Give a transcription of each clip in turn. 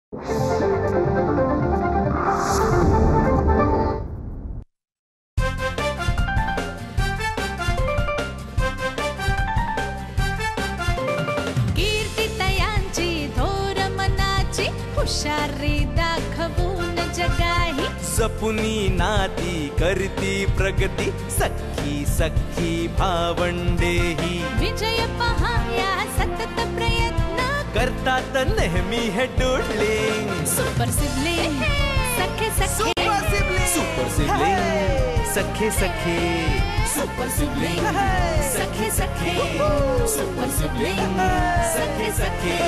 कीर्तितयांची थोर मनाची हुशारी दाखवून जगाही जपुनी नाती करती प्रगती सखी सखी भावंडेही विजय पहाया सतत प्रयत्न करतात नेहमी हे डोळलिंग सुपर सिबलिंग सखे सखे सुपर सिबलिंग सखे सखे सुपर सिबलिंग सखे सखे सुपर सिबलिंग सखे सखे.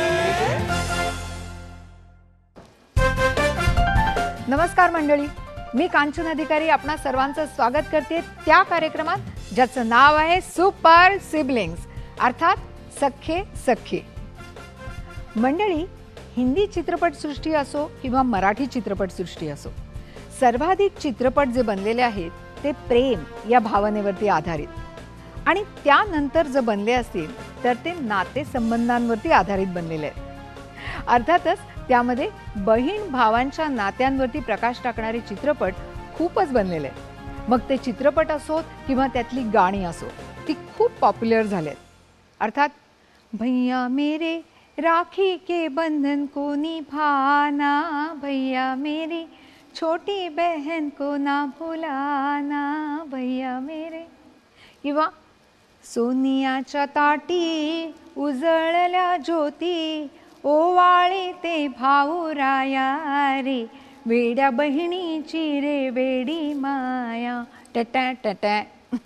नमस्कार मंडळी, मी कांचन अधिकारी आपणा सर्वांचं स्वागत करते त्या कार्यक्रमात ज्याचं नाव आहे सुपर सिबलिंग्स अर्थात सख्खे सख्खे. मंडळी, हिंदी चित्रपटसृष्टी असो किंवा मराठी चित्रपटसृष्टी असो, सर्वाधिक चित्रपट जे बनलेले आहेत ते प्रेम या भावनेवरती आधारित आणि त्यानंतर जे बनले असतील तर ते नातेसंबंधांवरती आधारित बनलेले आहेत. अर्थातच त्यामध्ये बहीण भावांच्या नात्यांवरती प्रकाश टाकणारे चित्रपट खूपच बनलेले आहेत. मग ते चित्रपट असोत किंवा त्यातली गाणी असो, ती खूप पॉप्युलर झालेत. अर्थात भैया मेरे राखी के बंधन को निभाना, भैया मेरी छोटी बहन को ना भुलाना, भैया मेरे, किंवा सोनियाच्या ताटी उजळल्या ज्योती ओवाळी ते भाऊराया रे, वेड्या बहिणीची रे वेडी माया टटा टटा.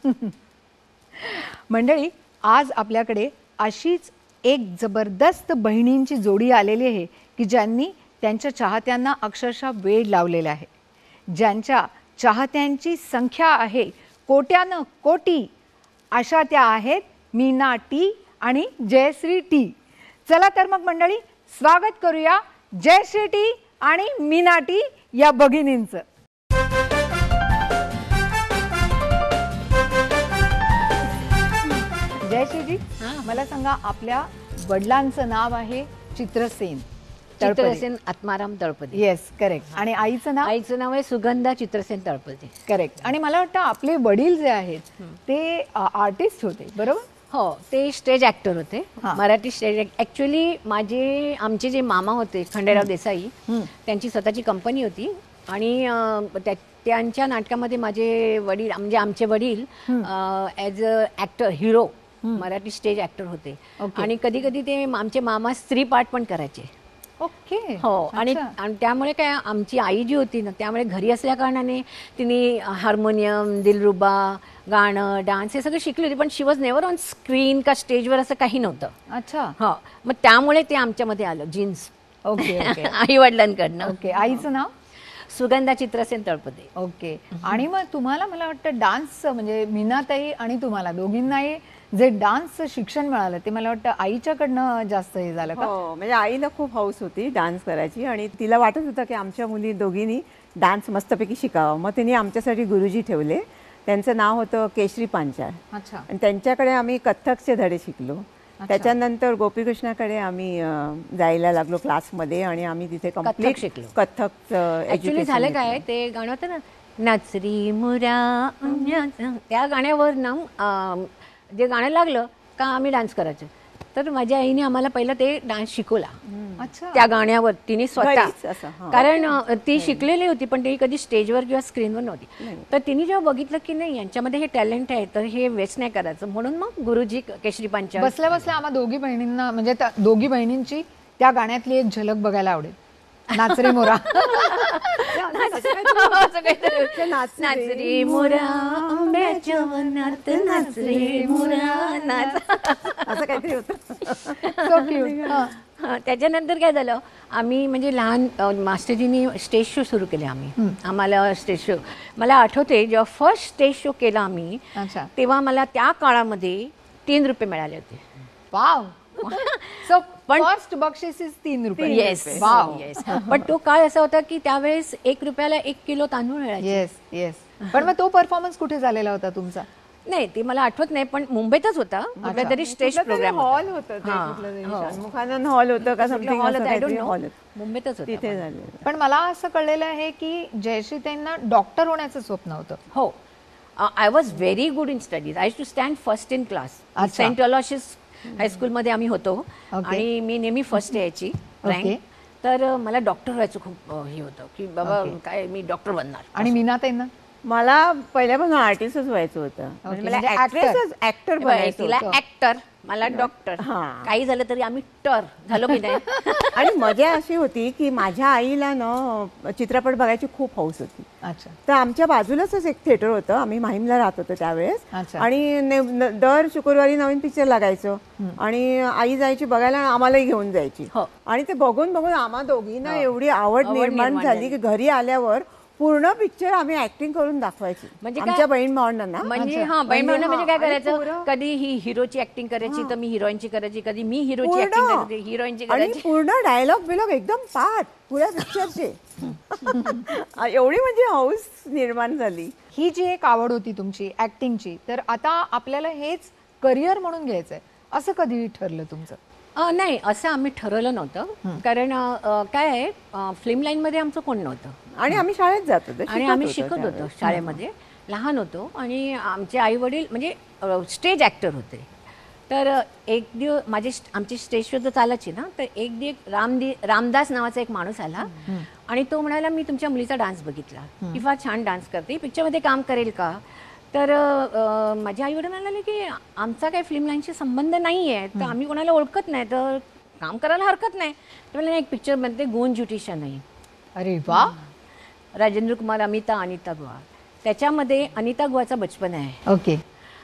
मंडळी, आज आपल्याकडे अशीच एक जबरदस्त बहिणींची जोडी आलेली आहे की ज्यांनी त्यांच्या चाहत्यांना अक्षरशः वेड लावलेला आहे, ज्यांच्या चाहत्यांची संख्या आहे कोट्यानं कोटी. अशा त्या आहेत मीना टी आणि जयश्री टी. चला तर मग मंडळी, स्वागत करूया जयश्री टी आणि मीना टी या भगिनींचं. जयश्री टी, मला सांगा, आपल्या वडिलांचं नाव आहे चित्रसेन चित्रसेन आत्माराम तळपदे. Yes, correct. आणि आईचं नाव? आईचं नाव आहे सुगंधा चित्रसेन तळपदे. करेक्ट. आणि मला वाटतं आपले वडील जे आहेत ते आर्टिस्ट होते, बरोबर? हो, ते स्टेज ऍक्टर होते, मराठी स्टेज. ऍक्च्युली आमचे जे मामा होते खंडेराव देसाई, त्यांची स्वतःची कंपनी होती आणि त्यांच्या नाटकामध्ये माझे वडील म्हणजे आमचे वडील as a actor hero Marathi stage actor होते. आणि कधी कधी ते आमचे मामा स्त्री पार्ट पण करायचे. ओके. हो. आणि त्यामुळे काय, आमची आई जी होती ना, त्यामुळे घरी असल्या कारणाने तिने हार्मोनियम, दिलरुबा, गाणं, डान्स हे सगळं शिकली होती, पण she was never on screen का स्टेजवर असं काही नव्हतं. अच्छा. हो, मग त्यामुळे ते आमच्यामध्ये आलं जीन्स. ओके. आई वडिलांकडनं. ओके. आईचं नाव? सुगंधा चित्रसेन तळपदे. ओके. आणि मग तुम्हाला, मला वाटतं डान्स म्हणजे मीनाताई आणि तुम्हाला दोघींनाही जे डान्सचं शिक्षण मिळालं ते मला वाटतं आईच्याकडनं जास्त हे झालं का? हो, म्हणजे आईला खूप हौस होती डान्स करायची आणि तिला वाटत होतं की आमच्या मुली दोघींनी डान्स मस्तपैकी शिकावा. मग तिने आमच्यासाठी गुरुजी ठेवले. त्यांचं नाव होतं केशरी पांचाळ. अच्छा. आणि त्यांच्याकडे आम्ही कथ्थकचे धडे शिकलो. त्याच्यानंतर गोपीकृष्णाकडे आम्ही जायला लागलो क्लासमध्ये आणि आम्ही तिथे कम्प्लीट शिकलो. कथ्थक ऍक्च्युली झालं काय, ते गाणं होतं ना, नाचरी मुरा, त्या गाण्यावर ना जे गाणं लागलं का आम्ही डान्स करायचो. तर माझ्या आईने आम्हाला पहिलं ते डान्स शिकवला. अच्छा. त्या गाण्यावर तिने स्वतः, असं. कारण ती शिकलेली होती पण ती कधी स्टेजवर किंवा स्क्रीनवर नव्हती. तर तिने जेव्हा बघितलं की नाही यांच्यामध्ये हे टॅलेंट आहे तर हे वेस्ट नाही करायचं, म्हणून मग गुरुजी केशरी पांचाळ. बसल्या बसल्या आम्हा दोघी बहिणींना, म्हणजे त्या दोघी बहिणींची त्या गाण्यातली एक झलक बघायला आवडेल. नाचरे मोरा. नाचरे मोरा आंब्याच्या वनात, नाचरे मोरा नाच, असं काहीतरी होतं. So cute. त्याच्यानंतर काय झालं, आम्ही म्हणजे लहान मास्टरजींनी स्टेज शो सुरू केले. आम्हाला स्टेज शो, मला आठवते जेव्हा फर्स्ट स्टेज शो केला आम्ही, तेव्हा मला त्या काळामध्ये 3 रुपये मिळाले होते. वाव. सो फर्स्ट बक्षीस इज 3 रुपये. येस. वाव. येस. पण तो काळ असा होता की त्यावेळेस 1 रुपयाला 1 किलो तांदूळ मिळायचे. Yes yes. पण मग तो परफॉर्मन्स कुठे झालेला होता तुमचा? नाही ते मला आठवत नाही, पण मुंबईतच होता कुठल्या तरी स्टेज प्रोग्राम हॉल होतं ते, कुठलं तरी शानमुखानंद हॉल होतं का समथिंग हॉल असं आय डोंट काहीतरी नो, हॉल होतं. मुंबईतच होता. तिथे झाले. पण मला असं कळलेलं आहे की जयश्रीताईंना डॉक्टर होण्याचं स्वप्न होतं. हो, I was very good in studies. I to stand first in class. अच्छा. सेंट अलोशियस हायस्कूलमध्ये आम्ही होतो आणि मी नेहमी फर्स्ट यायची रँक. Okay. तर मला डॉक्टर व्हायचं खूप हे होतं की बाबा काय मी डॉक्टर बनणार. आणि मीनाताईंना मला पहिल्यापासून आर्टिस्टच व्हायचं होतं. म्हणजे मला म्हणजे actor. ऍक्टर बाई, बनायचं तिला होतं. ऍक्टर, मला डॉक्टर. हां. काही झालं तरी आम्ही टर झालो की नाही. आणि मजा अशी होती की माझ्या आईला ना चित्रपट बघायची खूप हौस होती. अच्छा. तर आमच्या बाजूलाच एक थिएटर होतं, आम्ही माहीमला राहत होतो त्यावेळेस. अच्छा. आणि दर शुक्रवारी नवीन पिक्चर लागायचं आणि आई जायची बघायला आणि आम्हालाही घेऊन जायची. हो. आणि ते बघून बघून आम्हा दोघींना एवढी आवड आवड निर्माण निर्माण झाली झाली. की घरी आल्यावर पूर्ण पिक्चर आम्ही ऍक्टिंग करून दाखवायची. म्हणजे काय? आमच्या बहीण भावंडांना. म्हणजे हा बहीण भावंड म्हणजे काय आणि करायचं, पुरं- कधी ही हिरोची ऍक्टिंग करायची तर मी हिरोईनची करायची, कधी मी हिरोची ऍक्टिंग पूर्ण करायची हिरोईनची आणि करायची. पूर्ण डायलॉग बिलॉग एकदम पाठ पुऱ्या पिक्चरचे. एवढी म्हणजे हौस निर्माण झाली. ही जी एक आवड होती तुमची ऍक्टिंगची, तर आता आपल्याला हेच करिअर म्हणून घ्यायचंय, असं कधी ठरलं तुमचं? नाही, असं आम्ही ठरवलं नव्हतं. कारण काय आहे, फिल्म लाईन मध्ये आमचं कोण नव्हतं आणि आम्ही शाळेत जात होतो, आणि आम्ही शिकत होतो शाळेमध्ये, लहान होतो आणि आमचे आई वडील म्हणजे स्टेज ऍक्टर होते. तर एक दिवस आमची स्टेज शो तर चालायची ना, तर एक दिवस रामदास नावाचा एक माणूस आला आणि तो म्हणाला मी तुमच्या मुलीचा डान्स बघितला, ती फार छान डान्स करते, पिक्चरमध्ये काम करेल का? तर माझ्या आई वडील म्हणाले की आमचा काही फिल्म लाईनशी संबंध नाही आहे, तर आम्ही कोणाला ओळखत नाही, तर काम करायला हरकत नाही. तर मला एक पिक्चर बनते गूंज उठी शनाई. अरे वा. राजेंद्र कुमार, अनिता गुहा, त्याच्यामध्ये अनिता गुहाचा बचपन आहे. ओके.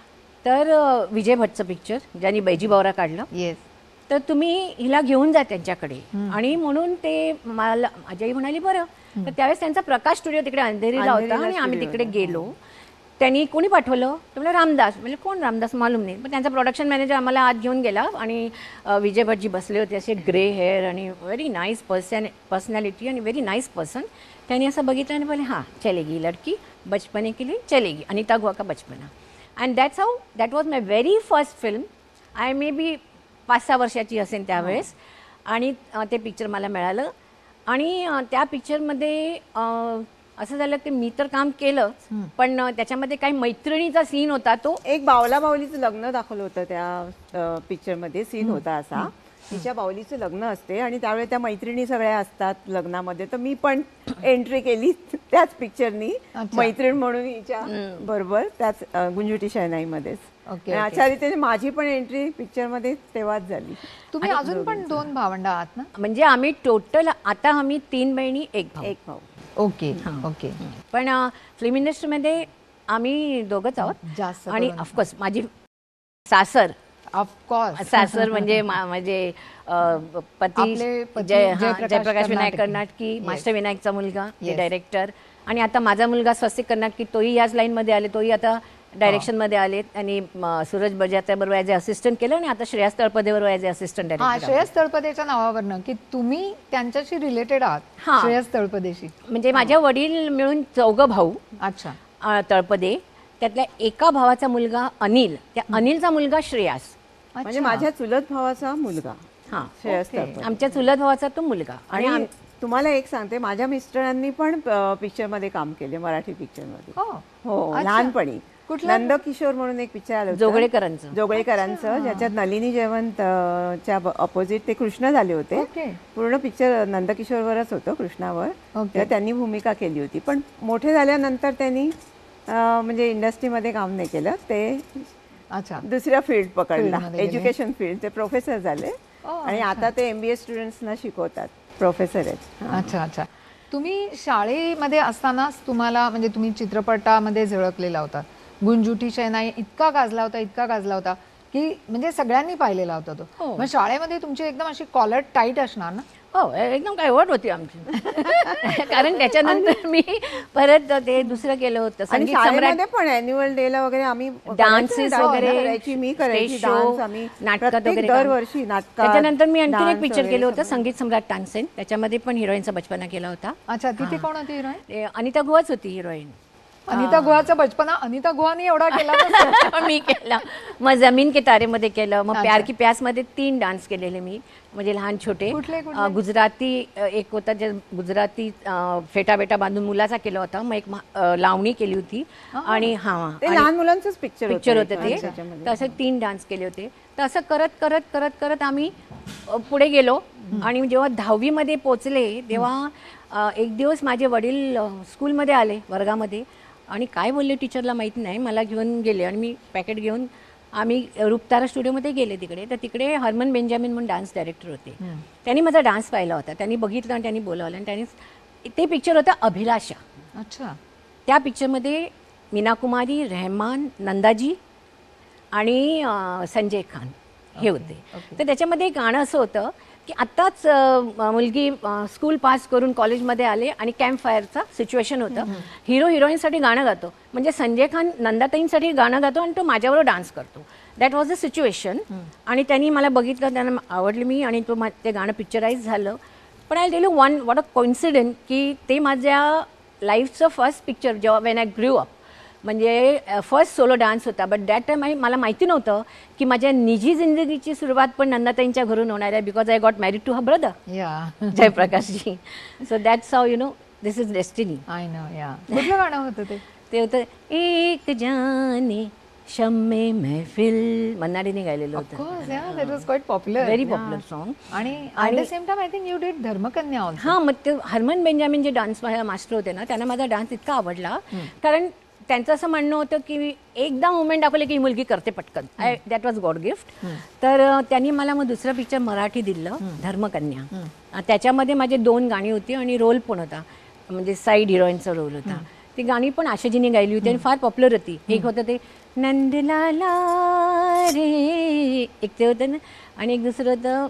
तर विजय भटचं पिक्चर ज्यांनी बैजी बावरा काढलं. येस. तर तुम्ही हिला घेऊन जा त्यांच्याकडे. आणि म्हणून ते मला माझी आई म्हणाली बरं. तर त्यावेळेस त्यांचा प्रकाश स्टुडिओ तिकडे अंधेरीला होता आणि आम्ही तिकडे गेलो. त्यांनी कोणी पाठवलं तर मला रामदास, म्हणजे कोण रामदास मालूम नाही, पण त्यांचा प्रोडक्शन मॅनेजर आम्हाला आत घेऊन गेला आणि विजय भटजी बसले होते, असे ग्रे हेअर आणि व्हेरी नाईस पर्सनॅलिटी आणि व्हेरी नाईस पर्सन. त्यांनी असं बघितलं आणि बोले हां चलेगी लडकी, बचपने के लिए चलेगी, अनिता गुहा का बचपना. And that was my very first film. I may be 5-6 वर्षाची असेल त्यावेळेस. आणि ते पिक्चर मला मिळालं आणि त्या पिक्चरमध्ये असं झालं की मी तर काम केलं, पण त्याच्यामध्ये काही मैत्रिणीचा सीन होता. तो एक बावला बावलीचं लग्न दाखवलं होतं त्या पिक्चरमध्ये, सीन होता असा. तिच्या बावलीचं लग्न असते आणि त्यावेळी त्या मैत्रिणी सगळ्या असतात लग्नामध्ये. तर मी पण एंट्री केली त्याच पिक्चरनी, मैत्रीण म्हणून हिच्या बरोबर, त्याच गुंजुटी शहनाईमध्येच. ओके. अशा रीतीने माझी पण एंट्री पिक्चरमध्ये तेव्हाच झाली. तुम्ही अजून पण 2 भावंड आहात ना? म्हणजे आम्ही टोटल आता आम्ही 3 बहिणी 1 भाऊ. एक भाऊ. ओके. ओके. पण फिल्म इंडस्ट्रीमध्ये आम्ही दोघंच आहोत. जास्त आणि करून. ऑफकोर्स माझी सासर ऑफकोर्स. सासर म्हणजे म्हणजे पती आपले पती जयप्रकाश विनायक कर्नाटकी, मास्टर विनायकचा मुलगा, ते डायरेक्टर. आणि आता माझा मुलगा स्वस्तिक कर्नाटकी, तोही याच लाईनमध्ये आले, तोही आता डायरेक्शनमध्ये आले. आणि सूरज बजात्याबरोबर ॲज अ असिस्टंट केलं आणि आता श्रेयस तळपदेबरोबर ॲज अ असिस्टंट हा, डायरेक्टर. श्रेयस तळपदेच्या नावावरनं की तुम्ही त्यांच्याशी रिलेटेड आहात. हा. श्रेयस तळपदेशी. म्हणजे माझ्या वडील मिळून 4 भाऊ अच्छा. तळपदे. त्यातल्या एका भावाचा मुलगा अनिल, त्या अनिलचा मुलगा श्रेयास. म्हणजे माझ्या चुलत भावाचा मुलगा हां, श्रेयस तळपदे. आमच्या चुलत भावाचा तो मुलगा. आणि तुम्हाला एक सांगते, माझ्या मिस्टरांनी पण पिक्चरमध्ये काम केले, मराठी पिक्चरमध्ये. हो, लहानपणी. नंदकिशोर म्हणून एक पिक्चर आलं होतं जोगळेकरांचं, ज्याच्यात नलिनी जयवंतच्या अपोजिट ते कृष्ण झाले होते. पूर्ण पिक्चर नंदकिशोरवरच होतं, कृष्णावर. तेव्हा त्यांनी भूमिका केली होती. पण मोठे झाल्यानंतर त्यांनी म्हणजे इंडस्ट्रीमध्ये काम नाही केलं, ते अच्छा दुसऱ्या फील्ड पकडला, एज्युकेशन फील्ड. ते प्रोफेसर झाले आणि आता ते MBA स्टुडंट्सना शिकवतात, प्रोफेसर आहेत. अच्छा. अच्छा. तुम्ही शाळेमध्ये असतानाच तुम्हाला म्हणजे तुम्ही चित्रपटामध्ये झळकलेला होता. गुंजुटी शहनाई इतका गाजला होता की म्हणजे सगळ्यांनी पाहिलेला होता तो. मग शाळेमध्ये तुमची एकदम अशी कॉलर टाईट असणार ना? हो, एकदम कायवट होती आमची. कारण त्याच्यानंतर मी परत ते दुसरं केलं होतं, संगीत सम्राट पण अॅन्युअल डेला वगैरे आम्ही डान्सेस वगैरे करायची, मी करायची डान्स. आम्ही नाटकात वगैरे दरवर्षी नाटकात. त्याच्यानंतर मी आणखी एक पिक्चर केलं होतं, संगीत सम्राट तानसेन. त्याच्यामध्ये पण हिरोईनचा बचपना केला होता. अच्छा. तिथे कोण होती हिरोईन? अनिता गुहाच होती हिरोईन. अनिता गुहाचा बचपना अनिता गुहाने एवढा केला नसेल. मी केला. मग जमीन के तारे मध्ये केलं. मग प्यार की प्यास मध्ये 3 डान्स केलेले मी, म्हणजे लहान छोटे. गुजराती एक होता जे गुजराती फेटा बेटा बांधून मुलाचा केला होता. मग एक लावणी केली होती आणि लहान मुलांचंच पिक्चर होते ते. तर असं 3 डान्स केले होते. तर असं करत करत करत करत आम्ही पुढे गेलो. आणि जेव्हा 10वी मध्ये पोचले तेव्हा एक दिवस माझे वडील स्कूलमध्ये आले वर्गामध्ये आणि काय बोलले टीचरला माहिती नाही, मला घेऊन गेले आणि मी पॅकेट घेऊन आम्ही रूपतारा स्टुडिओमध्ये गेले तिकडे. तर तिकडे हरमन बेंजामिन म्हणून डान्स डायरेक्टर होते. त्यांनी माझा डान्स पाहिला होता. त्यांनी बघितलं आणि त्यांनी बोलावलं आणि त्यांनी ते पिक्चर होतं अभिलाषा. अच्छा. त्या पिक्चरमध्ये मीना कुमारी, रहमान, नंदाजी आणि संजय खान हे होते. तर त्याच्यामध्ये एक गाणं असं होतं की आत्ताच मुलगी स्कूल पास करून कॉलेजमध्ये आले आणि कॅम्प फायरचा सिच्युएशन होतं. हिरो हिरोईनसाठी गाणं गातो, म्हणजे संजय खान नंदाताईंसाठी गाणं गातो आणि तो माझ्याबरोबर डान्स करतो. That was the situation. आणि त्यांनी मला बघितलं, त्यांना आवडली मी आणि ते गाणं पिक्चराईज झालं. पण I tell you one what a coincident की ते माझ्या लाईफचं फर्स्ट पिक्चर जेव्हा वेन आय ग्रू अप, म्हणजे फर्स्ट सोलो डान्स होता. बट दॅट टाइम मला माहिती नव्हतं की माझ्या निजी जिंदगीची सुरुवात पण नंदाताईंच्या घरून होणार आहे, because I got married to her brother Jaiprakashji. So that's how you know this is destiny. I know. या कुठलं गाणं होतं ते होतं एक जाने शम्मे महफिल, मन्नाडीने गायलेलं होतं. That was quite popular, very popular song. आणि at the same time I think you did Dharmakanya also. हां, मग ते हरमन बेंजामिन जे डान्स मास्टर होते ना, त्यांना माझा डान्स इतका आवडला कारण त्यांचं असं म्हणणं होतं की एकदा मुवमेंट दाखवले की ही मुलगी करते पटकन. That was god gift. तर त्यांनी मला मग दुसरं पिक्चर मराठी दिलं, धर्मकन्या. त्याच्यामध्ये माझे 2 गाणी होती आणि रोल पण होता, म्हणजे साईड हिरोईनचा रोल होता. ती गाणी पण आशाजीने गायली होती आणि फार पॉप्युलर होती. एक होतं ते नंदलाला रे, एक ते होतं ना, आणि एक दुसरं होतं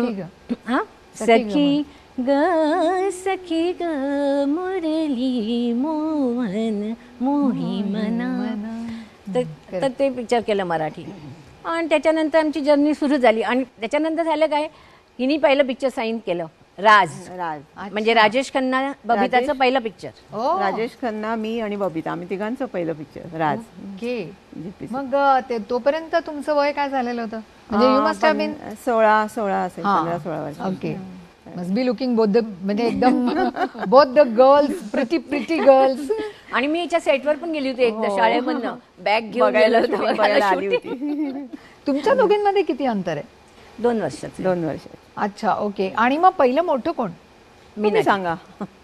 सखी ग सखी ग मुरली मोहन मोही मना. तर ते पिक्चर केलं मराठी. आणि त्याच्यानंतर आमची जर्नी सुरू झाली. आणि त्याच्यानंतर झालं काय, हिनी पहिलं पिक्चर साईन केलं, राज. म्हणजे राजेश खन्ना बबिताचं पहिलं पिक्चर. राजेश खन्ना, मी आणि बबिता, आम्ही तिघांचं पहिलं पिक्चर राज. मग तोपर्यंत तुमचं वय काय झालेलं होतं? म्हणजे यू मस्ट हॅव बीन 16 असेल, 15-16 वर्ष. Okay. Must be looking both the, म्हणजे एकदम both the girls, pretty girls. आणि मी याच्या सेटवर पण गेली होती एकदा शाळेमधनं, बॅग घेऊन गेलो होतो. तुमच्या दोघींमध्ये किती अंतर आहे? 2 वर्षाचं. 2 वर्ष. अच्छा, ओके. आणि मग पहिलं मोठं कोण? मी सांगा.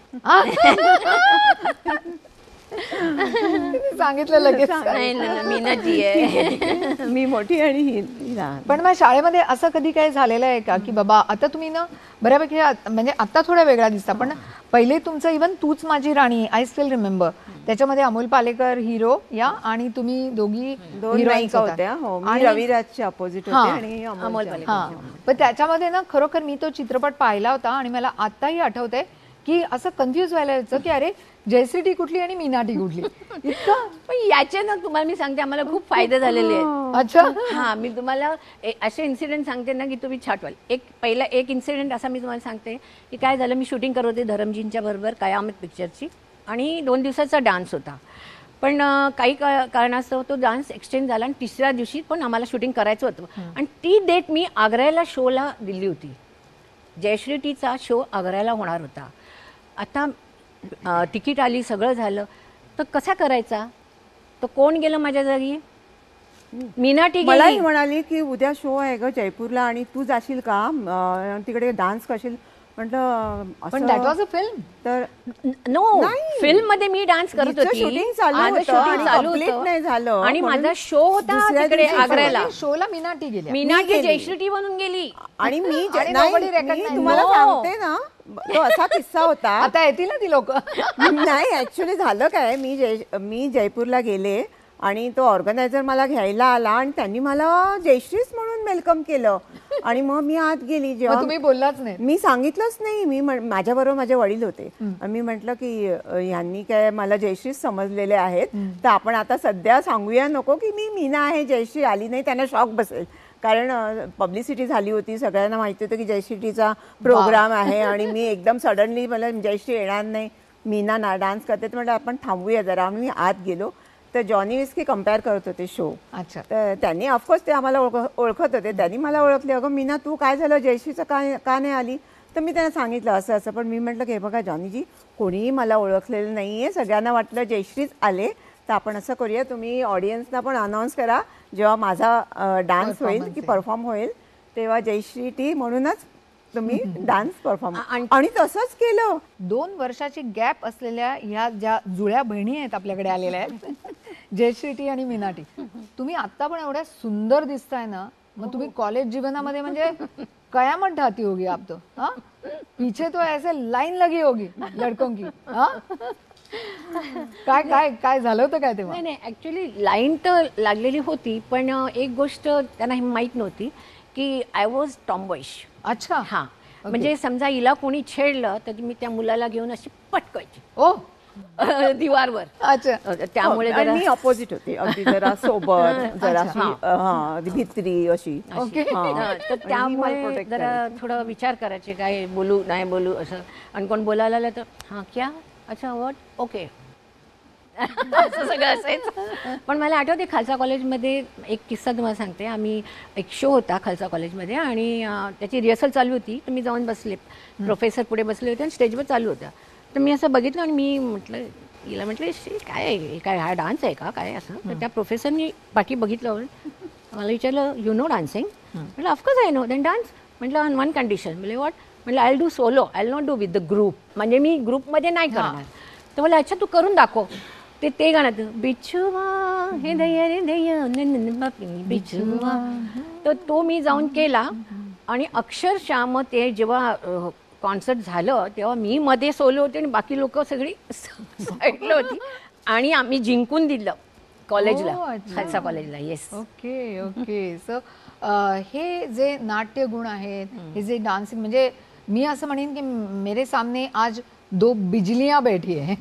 सांगितलं लगेच. मीनाजी आहे. मी मोठी आणि ही लहान. पण मग शाळेमध्ये असं कधी काय झालेलं आहे का की बाबा आता तुम्ही ना बऱ्यापैकी, म्हणजे आता थोडा वेगळा दिसता, पण पहिले तुमचं इव्हन तूच माझी राणी, आय स्टील रिमेंबर, त्याच्यामध्ये अमोल पालेकर हिरो या आणि तुम्ही दोघी 2 हिरोईन्स होत्या. आणि रविराजच्या अपोजिट होते आणि अमोल पालेकर. पण त्याच्यामध्ये ना खरोखर मी तो चित्रपट पाहिला होता आणि मला आताही आठवतंय की असं कन्फ्युज व्हायला यायचं की अरे जयश्री टी कुठली आणि मीना टी कुठली. इतकं. पण याचे ना तुम्हाला मी सांगते, आम्हाला खूप फायदे झालेले आहेत. अच्छा. हा, मी तुम्हाला असे इन्सिडेंट सांगते ना की तुम्ही छाटवाल. पहिला एक इन्सिडेंट असा मी तुम्हाला सांगते की काय झालं, मी शूटिंग करत होते धरमजींच्या बरोबर कयामत पिक्चरची आणि 2 दिवसाचा डान्स होता. पण काही कारणास्तव तो डान्स एक्सचेंज झाला आणि 3ऱ्या दिवशी पण आम्हाला शूटिंग करायचं होतं. आणि ती डेट मी आग्र्याला शोला दिली होती. जयश्री टीचा शो आग्र्याला होणार होता. आता तिकीट आली, सगळं झालं, तर कसा करायचा? तर कोण गेलं माझ्या जागी? मीना टी मलाही म्हणाली की उद्या शो आहे ग जयपूरला आणि तू जाशील का तिकडे डान्स करशील. म्हटलं पण दॅट वॉज अ फिल्म. तर नो, फिल्म मध्ये मी डान्स करत होती, शूटिंग चालू होतं नाही झालं आणि माझा शो होता तिकडे आग्र्याला. शोला मीना टी गेली, मीना टी जयश्री टी बनून गेली. आणि मी तुम्हाला सांगते ना, तो असा किस्सा होता. आता येतील ना ती लोक. नाही, ऍक्च्युली झालं काय, मी जयपूरला गेले आणि तो ऑर्गनायझर मला घ्यायला आला आणि त्यांनी मला जयश्रीच म्हणून वेलकम केलं. आणि मग मी आत गेली. जेव्हा तुम्ही बोललाच नाही? मी सांगितलंच नाही. मी माझ्याबरोबर माझे वडील होते. मी म्हटलं की ह्यांनी काय मला जयश्रीच समजलेले आहेत, तर आपण आता सध्या सांगूया नको की मी मीना आहे, जयश्री आली नाही, त्यांना शॉक बसेल. कारण पब्लिसिटी झाली होती, सगळ्यांना माहिती होतं की जयश्रीचा प्रोग्राम आहे आणि मी एकदम सडनली मला जयश्री येणार नाही. मीना डान्स करते, तर म्हटलं आपण थांबूया जरा. आम्ही आत गेलो तर जॉनी विस्की कम्पेअर करत होते शो. अच्छा. तर त्यांनी ऑफकोर्स ते आम्हाला ओळखत होते. त्यांनी मला ओळखले, अगं मीना तू काय झालं, जयश्रीचं का नाही आली. तर मी त्यांना सांगितलं असं असं. पण मी म्हटलं की हे बघा जॉनीजी, कोणीही मला ओळखलेलं नाही आहे, सगळ्यांना वाटलं जयश्रीच आले. तर आपण असं करूया, तुम्ही ऑडियन्सना पण अनाऊन्स करा जेव्हा माझा डान्स होईल की परफॉर्म होईल तेव्हा जयश्री टी म्हणूनच तुम्ही डान्स परफॉर्म. आणि तसंच केलं. 2 वर्षाची गॅप असलेल्या ह्या ज्या जुळ्या बहिणी आहेत आपल्याकडे आलेल्या आहेत, जयश्री टी आणि मीना टी, तुम्ही आता पण एवढ्या सुंदर दिसताय ना. मग तुम्ही कॉलेज जीवनामध्ये म्हणजे कयामत ढाती होगी आप तो. हाँ, पीछे तो ऐसे लाईन लगी होगी लड़कों की. काय काय काय झालं होतं काय तेव्हा? नाही ऍक्च्युली लाईन तर लागलेली होती, पण एक गोष्ट त्यांना माहीत नव्हती की आय वॉज टॉम्बॉईश. अच्छा. हा, म्हणजे समजा हिला कोणी छेडलं तर मी त्या मुलाला घेऊन अशी पटकायची ओ दिवारवर. अच्छा. त्यामुळे आणि मी ऑपोजिट होते, अगदी जरा सोबत, जरा भित्री अशी. ओके. तर त्यामुळे जरा थोडं विचार करायचे काय बोलू नाही बोलू असं. आणि कोण बोलायला आलं तर हां क्या अच्छा वॉट ओके असं सगळं असायचं. पण मला आठवते खालसा कॉलेजमध्ये एक किस्सा तुम्हाला सांगते. आम्ही एक शो होता खालसा कॉलेजमध्ये आणि त्याची रिहर्सल चालू होती. तर मी जाऊन बसले, प्रोफेसर पुढे बसले होते आणि स्टेजवर चालू होत्या. तर मी असं बघितलं आणि मी म्हटलं हिला म्हटलं काय आहे, काय हा डान्स आहे का काय असं. तर त्या प्रोफेसरनी बाकी बघितलं, मला विचारलं यू नो डान्सिंग. म्हटलं of course I know. Then dance. म्हटलं ऑन वन कंडिशन. म्हणजे वॉट. म्हटलं I will do solo, I will not do with the group. म्हणजे मी ग्रुपमध्ये नाही करणार. तर मला अच्छा तू करून दाखव. ते गाणं बिछुआ हे दया रे दया बिछुआ. तर तो मी जाऊन केला आणि अक्षरशः मग ते जेव्हा कॉन्सर्ट झालं तेव्हा मी मध्ये सोलो होते आणि बाकी लोक सगळी साईडला होती आणि आम्ही जिंकून दिलं कॉलेजला, खालसा कॉलेजला. येस. Okay okay. सो हे जे नाट्य गुण आहेत, हे जे डान्सिंग, म्हणजे मी असं म्हणेन की मेरे सामने आज 2 बिजलियां बैठी है.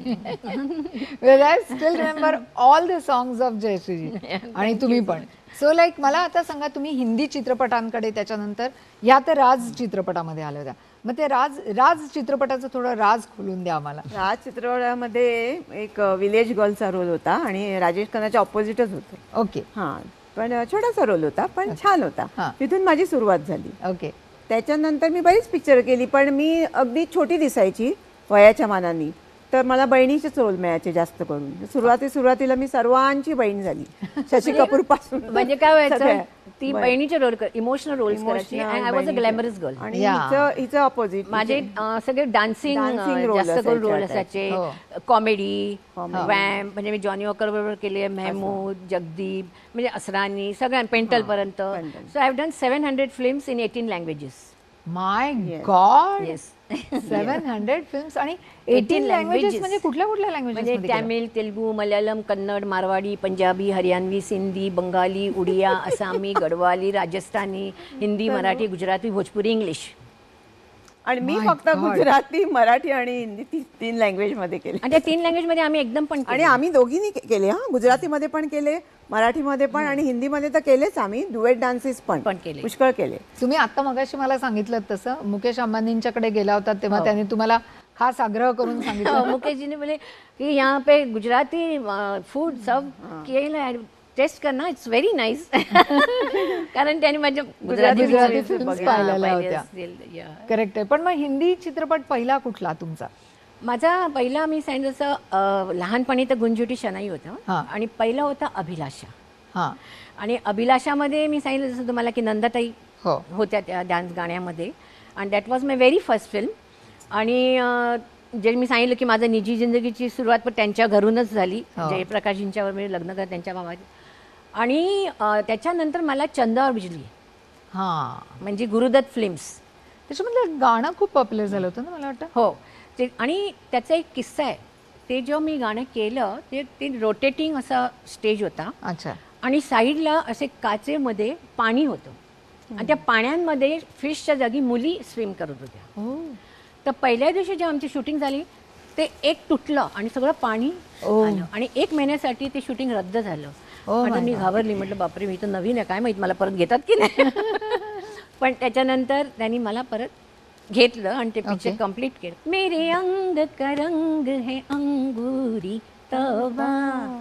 I still remember all the songs of Jayshree ji. आणि तुम्ही पण. सो लाईक मला आता सांगा, तुम्ही हिंदी चित्रपटांकडे त्याच्यानंतर या तर राज चित्रपटामध्ये आल्या होत्या. मग ते राज चित्रपटाचं थोडं राज खोलून द्या आम्हाला. राज चित्रपटामध्ये एक विलेज गर्लचा रोल होता आणि राजेश खन्नाच्या ऑपोजिटच होतं. ओके. हां, पण छोटासा रोल होता पण छान होता. तिथून माझी सुरुवात झाली. ओके. त्याच्यानंतर मी बरीच पिक्चर केली, पण मी अगदी छोटी दिसायची वयाच्या मानाने. तर मला बहिणीचेच रोल मिळायचे जास्त करून. सुरुवातीला मी सर्वांची बहीण झाली, शशी कपूर पासून. म्हणजे काय व्हायचं, ती बहिणीचे रोल इमोशनल रोल्स करायची. I was a glamorous girl. आणि हिचं ऑपोजिट माझे सगळे डान्सिंग जास्त करून रोल असायचे. कॉमेडी, वॅम्प, म्हणजे मी जॉनी वॉकर बरोबर केले, मेहमूद, जगदीप, म्हणजे असरानी, सगळ्या पेंटल पर्यंत. So I have done 700 films in 18 languages. My god. Yes. 700 films आणि 18 लँग्वेजेस. म्हणजे कुठल्या लँग्वेजेस? म्हणजे तामिळ, तेलुगू, मल्याळम, कन्नड, मारवाडी, पंजाबी, हरियाणवी, सिंधी, बंगाली, उडिया, आसामी, गढवाली, राजस्थानी, हिंदी, मराठी, गुजराती, भोजपुरी, इंग्लिश. आणि मी फक्त गुजराती, मराठी आणि हिंदी 3 लँग्वेज मध्ये केले. आणि त्या 3 लँग्वेज मध्ये आम्ही एकदम पण आणि आम्ही दोघींनी केले. गुजरातीमध्ये पण केले, मराठीमध्ये पण आणि हिंदीमध्ये तर केलेच. आम्ही डुएट डान्सेस पण केले, पुष्कळ केले. तुम्ही आता मगाशी मला सांगितलं तसं मुकेश अंबानींच्याकडे गेला होता तेव्हा त्यांनी तुम्हाला खास आग्रह करून सांगितलं. मुकेशजीने बोले की यहाँ पे गुजराती फूड सब केलं, टेस्ट करना, इट्स व्हेरी नाईस. कारण त्यांनी माझ्या गुजराती फिल्म्स पाहिलेल्या होत्या. करेक्ट आहे. पण मग हिंदी चित्रपट पहिला कुठला तुमचा? माझा पहिला मी सांगितलं जसं लहानपणी तर गुंजोटी शनाई होतं आणि पहिला होता अभिलाषा. हां. आणि अभिलाषामध्ये मी सांगितलं जसं तुम्हाला की नंदाताई होत्या त्या डान्स गाण्यामध्ये. आणि that was my very first film. आणि जे मी सांगितलं की माझं निजी जिंदगीची सुरुवात पण त्यांच्या घरूनच झाली. जयप्रकाशजींच्यावर मी लग्न कर त्यांच्या भावाची. आणि त्याच्यानंतर मला चंदा और बिजली, म्हणजे गुरुदत्त फिल्म्स, त्याच्यामधलं गाणं खूप पॉप्युलर झालं होतं ना मला वाटतं. हो. ते आणि त्याचा एक किस्सा आहे. ते जेव्हा मी गाणं केलं ते रोटेटिंग असा स्टेज होता. अच्छा. आणि साईडला असे काचेमध्ये पाणी होतं आणि त्या पाण्यांमध्ये फिशच्या जागी मुली स्विम करत होत्या. तर पहिल्या दिवशी जेव्हा आमची शूटिंग झाली ते एक तुटलं आणि सगळं पाणी आलं आणि 1 महिन्यासाठी ते शूटिंग रद्द झालं. म्हणजे मी घाबरली, म्हटलं बापरे मी तर नवीन आहे, काय माहित मला परत घेतात की नाही. पण त्याच्यानंतर त्यांनी मला परत घेतलं आणि ते पिक्चर कम्प्लीट केलं. मेरे अंग का रंग है अंगुरी तौबा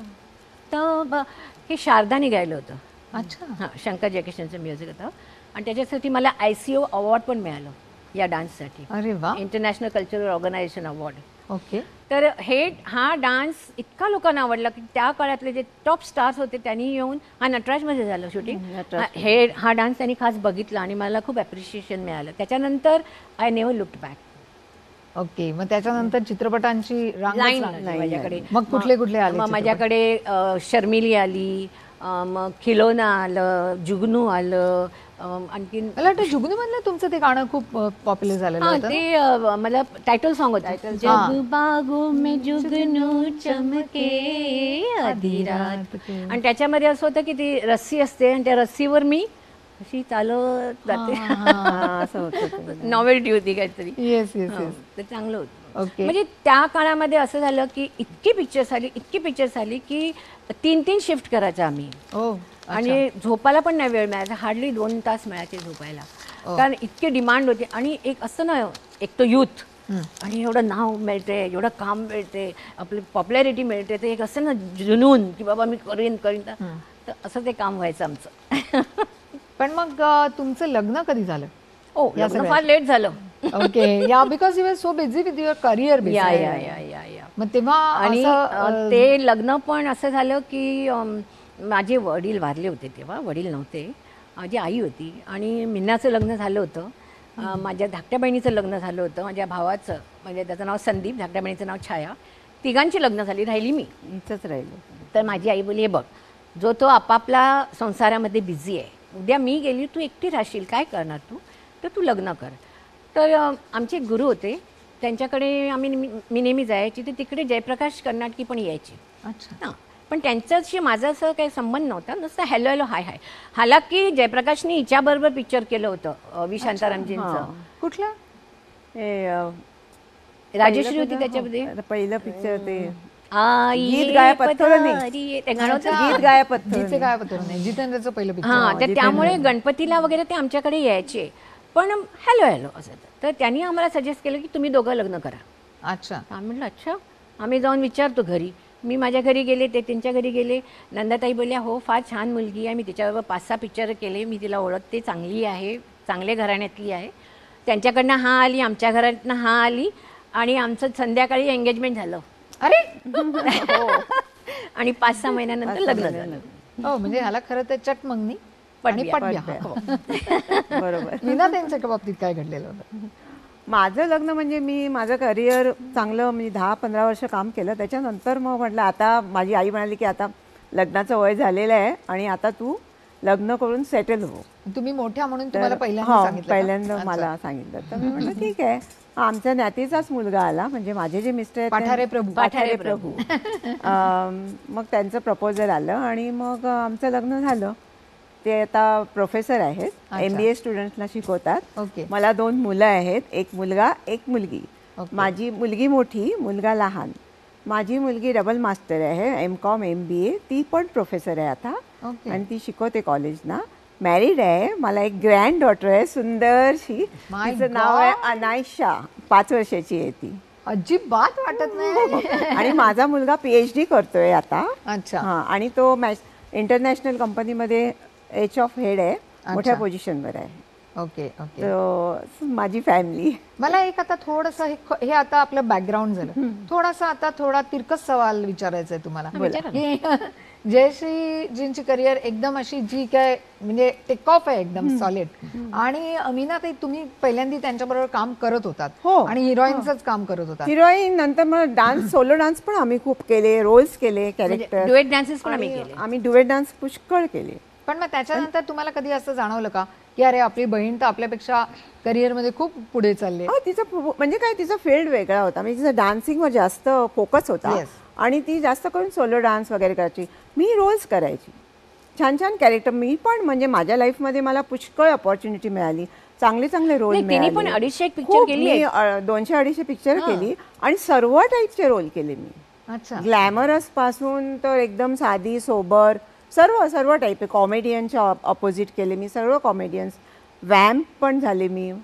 तौबा, हे शारदाने गायलं होतं. अच्छा. हां, शंकर जयकिशनचं म्युझिक होतं आणि त्याच्यासाठी मला ICO अवॉर्ड पण मिळालं या डान्ससाठी. अरे वा. International cultural organisation award. Okay. तर हा डान्स इतका लोकांना आवडला की त्या काळातले जे टॉप स्टार्स होते त्यांनी येऊन, हा नटराजमध्ये झालं शूटिंग, हा डान्स त्यांनी खास बघितला आणि मला खूप ॲप्रिशिएशन मिळालं. त्याच्यानंतर I never looked back. Okay. मग त्याच्यानंतर चित्रपटांची लाईन माझ्याकडे. मग कुठले कुठले आले? मग माझ्याकडे शर्मिली आली, मग खिलोना आलं, जुगनू आलं, आणखीन मला वाटतं जुगनू मधलं तुमचं ते गाणं खूप पॉप्युलर झालेलं होतं. ते मला टायटल सॉन्ग होतं, जग बागो में जुगनू चमके आधी रात. आणि त्याच्यामध्ये असं होतं की ती रस्सी असते आणि त्या रस्सीवर मी अशी चालत जाते. असं होतं. नॉवेल्टी होती काहीतरी. Yes yes yes. ते चांगलं होतं. ओके. म्हणजे त्या काळामध्ये असं झालं की इतकी पिक्चर्स आली की 3-3 शिफ्ट करायचं आम्ही. आणि झोपायला पण नाही वेळ मिळायचा, हार्डली 2 तास मिळायचे झोपायला, कारण इतकी डिमांड होती. आणि एक असतं ना, एक तो यूथ आणि एवढं नाव मिळते, एवढं काम मिळते, आपली पॉप्युलॅरिटी मिळते, ते एक असं ना जुनून की बाबा मी करीन. तर असं ते काम व्हायचं आमचं. पण मग तुमचं लग्न कधी झालं? लग्न फार लेट झालं. Okay. Yeah because you were so busy with your career. Yeah मग तेव्हा आणि ते लग्न पण असं झालं की माझे वडील वारले होते तेव्हा, वडील नव्हते, माझी आई होती. आणि मिन्नाचं लग्न झालं होतं, माझ्या धाकट्या बहिणीचं लग्न झालं होतं, माझ्या भावाचं, म्हणजे त्याचं नाव संदीप, धाकट्या बहिणीचं नाव छाया, तिघांची लग्न झाली, राहिली मी इथंच राहिलो. तर माझी आई बोलली, हे बघ, जो तो आपापला संसारामध्ये बिझी आहे, उद्या मी गेली तू एकटी राहशील, काय करणार तू, तर तू लग्न कर. तर आमचे एक गुरु होते, त्यांच्याकडे मी नेहमी जायची, तर तिकडे जयप्रकाश कर्नाटकी पण यायचे. अच्छा. हां, पण त्यांच्याशी माझा असं काही संबंध नव्हता, नुसतं हॅलो हॅलो हाय हाय. हालाकी जयप्रकाशने हिच्याबरोबर पिक्चर केलं होतं, वी शांतारामजींचं. कुठलं? हे राजेश्री होती त्याच्यामध्ये. पहिलं पिक्चर ते गीत गाया पत्थर नाही, गीत गाया पत्थर नाही, जितेंद्रचं पहिलं पिक्चर. हां, तर त्यामुळे गणपतीला वगैरे ते आमच्याकडे यायचे, पण हॅलो हॅलो असं. तर त्यांनी आम्हाला सजेस्ट केलं की तुम्ही दोघं लग्न करा. अच्छा. आम्ही म्हटलं अच्छा. आम्ही जाऊन विचारतो घरी. मी माझ्या घरी गेले, ते त्यांच्या घरी गेले. नंदाताई बोलल्या हो फार छान मुलगी आहे, मी तिच्याबरोबर 5-6 पिक्चर केले, मी तिला ओळखते, चांगली आहे, चांगल्या घराण्यातली आहे. त्यांच्याकडनं हा आली, आमच्या घरातनं हा आली आणि आमचं संध्याकाळी एंगेजमेंट झालं. अरे. आणि 5-6 महिन्यानंतर लग्न झालं. हो, म्हणजे ह्याला खरं तर चटमंगनी पटब्या. बरोबर. मीना त्यांच्या बाबतीत काय घडलेलं होतं? माझं लग्न म्हणजे मी माझं करिअर चांगलं म्हणजे 10-15 वर्ष काम केलं. त्याच्यानंतर मग म्हटलं आता माझी आई म्हणाली की आता लग्नाचं वय झालेलं आहे आणि आता तू लग्न करून सेटल हो. तुम्ही मोठ्या म्हणून तुम्हाला पहिल्यांदा मला सांगितलं. तर मी म्हटलं ठीक आहे. आमच्या नातीचाच मुलगा आला, म्हणजे माझे जे मिस्टर आहेत पाठारे प्रभू. मग त्यांचं प्रपोजल आलं आणि मग आमचं लग्न झालं. ते आता प्रोफेसर आहेत, MBA स्टुडंट्सला शिकवतात. मला 2 मुलं आहेत, एक मुलगा एक मुलगी. माझी मुलगी मोठी, मुलगा लहान. माझी मुलगी डबल मास्टर आहे, MCOM MBA, ती पण प्रोफेसर आहे आता आणि ती शिकवते कॉलेजला. मॅरिड आहे. मला एक ग्रँड डॉटर आहे सुंदरशी, तिचं नाव आहे अनायशा, 5 वर्षाची आहे ती. अजिबात वाटत नाही. आणि माझा मुलगा PhD करतोय आता. अच्छा. हां, आणि तो इंटरनॅशनल कंपनीमध्ये HR आहे, मोठ्या पोझिशनवर आहे. Okay okay. तर माझी फॅमिली. मला एक आता थोडंसं हे आता आपलं बॅकग्राऊंड झालं, थोडासा आता थोडा तिरकस सवाल विचारायचा आहे तुम्हाला. जयश्रीजींची करिअर एकदम अशी जी काय म्हणजे टेक ऑफ आहे एकदम सॉलिड. आणि मीनाताई तुम्ही पहिल्यांदा त्यांच्याबरोबर काम करत होतात आणि हिरोईनचंच काम करत होतात. हिरोईन नंतर मग डान्स, सोलो डान्स पण आम्ही खूप केले, रोल्स केले, कॅरेक्टर, ड्युएट डान्सेस पण आम्ही ड्युएट डान्स पुष्कळ केले. पण मग त्याच्यानंतर तुम्हाला कधी असं जाणवलं का की अरे आपली बहीण तर आपल्यापेक्षा करिअरमध्ये खूप पुढे चालली? तिचं म्हणजे काय, तिचा फील्ड वेगळा होता, म्हणजे तिचा डान्सिंगवर जास्त फोकस होता आणि ती जास्त करून सोलो डान्स वगैरे करायची. मी रोल्स करायची, छान छान कॅरेक्टर. मी पण म्हणजे माझ्या लाईफमध्ये मला पुष्कळ अपॉर्च्युनिटी मिळाली, चांगले चांगले रोल मिळाले. पण 250 पिक्चर केली, 200-250 पिक्चर केली आणि सर्व टाईपचे रोल केले मी. अच्छा. ग्लॅमरस पासून तर एकदम साधी सोबर सर्व टाईप. कॉमेडियनच्या ऑपोजिट केले मी, सर्व कॉमेडियन्स. वॅम्प पण झाले मी,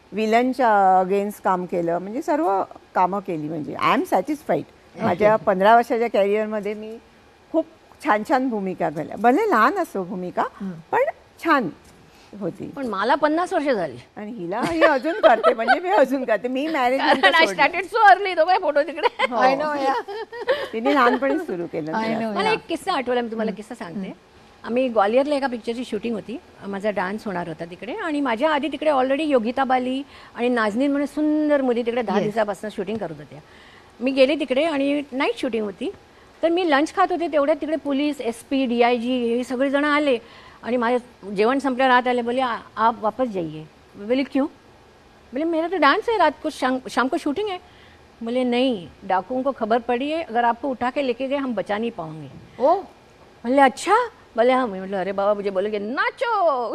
विलनच्या अगेन्स्ट काम केलं, म्हणजे सर्व कामं केली. म्हणजे आय एम सॅटिस्फाईड. माझ्या 15 वर्षाच्या कॅरियरमध्ये मी खूप छान छान भूमिका केल्या. भले लहान असो भूमिका, पण छान होती. पण मला 50 वर्ष झाली आणि हिला ही अजून करते, म्हणजे मी अजून करते. मी मॅरेज स्टार्टेड सो अर्ली. तो काय फोटो तिकडे तिने लहानपणी सुरू केलं. मला एक किस्सा आठवला, मी तुम्हाला किस्सा सांगते. आम्ही ग्वालियरला एका पिक्चरची शूटिंग होती, माझा डान्स होणार होता तिकडे, आणि माझ्या आधी तिकडे ऑलरेडी योगिता बाली आणि नाझनीन म्हणून सुंदर मुली तिकडे 10 दिवसापासून शूटिंग करत होत्या. मी गेले तिकडे आणि नाईट शूटिंग होती. तर मी लंच खात होते, तेवढ्यात तिकडे पोलीस, SP, DIG हे सगळेजण आले आणि माझं जेवण संपल्यावर रात आले. बोले आप वापस जाइए. बोले क्यों? बोले मेरा तो डांस है, रात को शाम को शूटिंग है. बोले नहीं, डाकुओं को खबर पड़ी है, अगर आपको उठा के लेके गए हम बचा नहीं पाएंगे. ओ बोले अच्छा. बोले हाँ. मी म्हटलं अरे बाबा, मुझे बोलेंगे नाचो.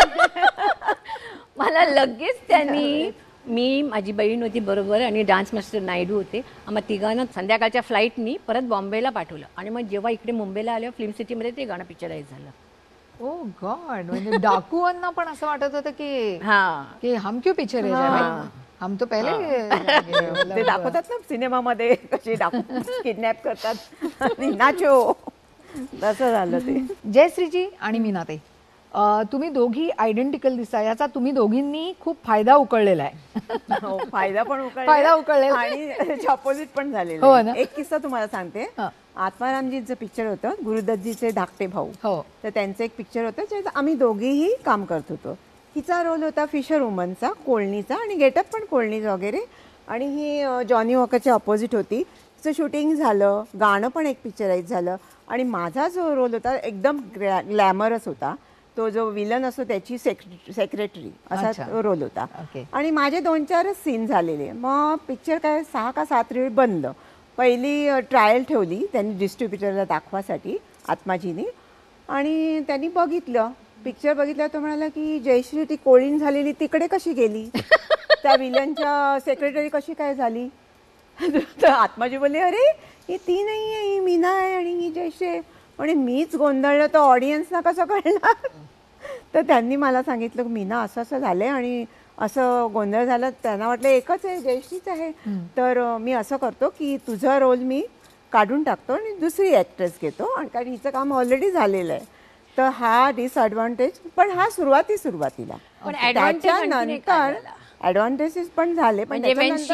मला लगेच त्यांनी, मी, माझी बहीण होती बरोबर आणि डान्स मास्टर नायडू होते, आम्हा तिघांना संध्याकाळच्या फ्लाईटनी परत बॉम्बेला पाठवलं. आणि मग जेव्हा इकडे मुंबईला आलं फिल्म सिटीमध्ये ते गाणं पिक्चराईज झालं. Oh god. म्हणजे डाकुआंना पण असं वाटत होतं की हम क्यों पीछे रह जाए, हम तो पहिले. ते दाखवतात ना सिनेमामध्ये कसे डाकू किडनॅप करतात. नाचो, तसं झालं ते. जयश्रीजी आणि मीनाताई, तुम्ही दोघी आयडेंटिकल दिसता. याचा तुम्ही दोघींनी खूप फायदा उकळलेला आहे. फायदा पण उकळलेला आणि ऑपोजिट पण झालेला. एक किस्सा तुम्हाला सांगते. आत्मारामजींचं पिक्चर होतं, गुरुदत्तजीचे धाकटे भाऊ. तर त्यांचं एक पिक्चर होतं ज्यात आम्ही दोघीही काम करत होतो. हिचा रोल होता फिशर वुमनचा, कोळणीचा, आणि गेटअप पण कोळणीचा वगैरे. आणि ही जॉनी वॉकरच्या ऑपोजिट होती. तिचं शूटिंग झालं, गाणं पण एक पिक्चराईज झालं. आणि माझा जो रोल होता एकदम ग्लॅमरस होता. तो जो विलन असतो त्याची सेक्रेटरी असा रोल होता. आणि माझे 2-4 सीन झालेले. मग पिक्चर काय 6 का 7 वेळ बंद. पहिली ट्रायल ठेवली त्यांनी डिस्ट्रीब्युटरला दाखवासाठी, आत्माजीनी. आणि त्यांनी बघितलं, पिक्चर बघितलं. तो म्हणाला की जयश्री ती कोळीण झालेली तिकडे कशी गेली, त्या विलनच्या सेक्रेटरी कशी काय झाली. तर आत्माजी बोलले अरे ही ती नाही आहे, ही मीना आहे आणि ही जयश्री आहे. आणि मीच गोंधळलं तर ऑडियन्सना कसं कळणार. तर त्यांनी मला सांगितलं मीना असं असं झालंय आणि असं गोंधळ झाला. त्यांना वाटलं एकच आहे, जयश्रीच आहे. तर मी असं करतो की तुझा रोल मी काढून टाकतो आणि दुसरी ॲक्ट्रेस घेतो, आणि कारण हिचं काम ऑलरेडी झालेलं आहे. तर हा डिसएडव्हान्टेज. पण हा सुरुवातीला. त्याच्यानंतर ॲडव्हान्टेजेस पण झाले. पण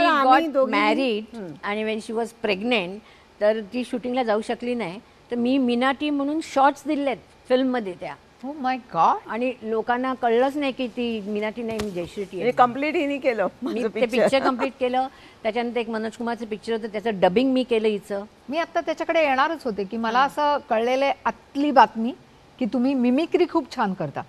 मॅरिड आणि वेन शी वॉज प्रेग्नेंट, तर ती शूटिंगला जाऊ शकली नाही. तर मी मीनाटी म्हणून शॉर्ट्स दिलेत फिल्ममध्ये त्या. Oh my god. आणि लोकांना कळलंच नाही की ती मीनाटी नाही, मी जयश्री. कम्प्लीट हिने केलं. मी ते पिक्चर कम्प्लीट केलं. त्याच्यानंतर एक मनोज कुमारचं पिक्चर होतं, त्याचं डबिंग मी केलं हिचं. मी आता त्याच्याकडे येणारच होते की मला असं कळलेलं आहे आतली बातमी की तुम्ही मिमिक्री खूप छान करता.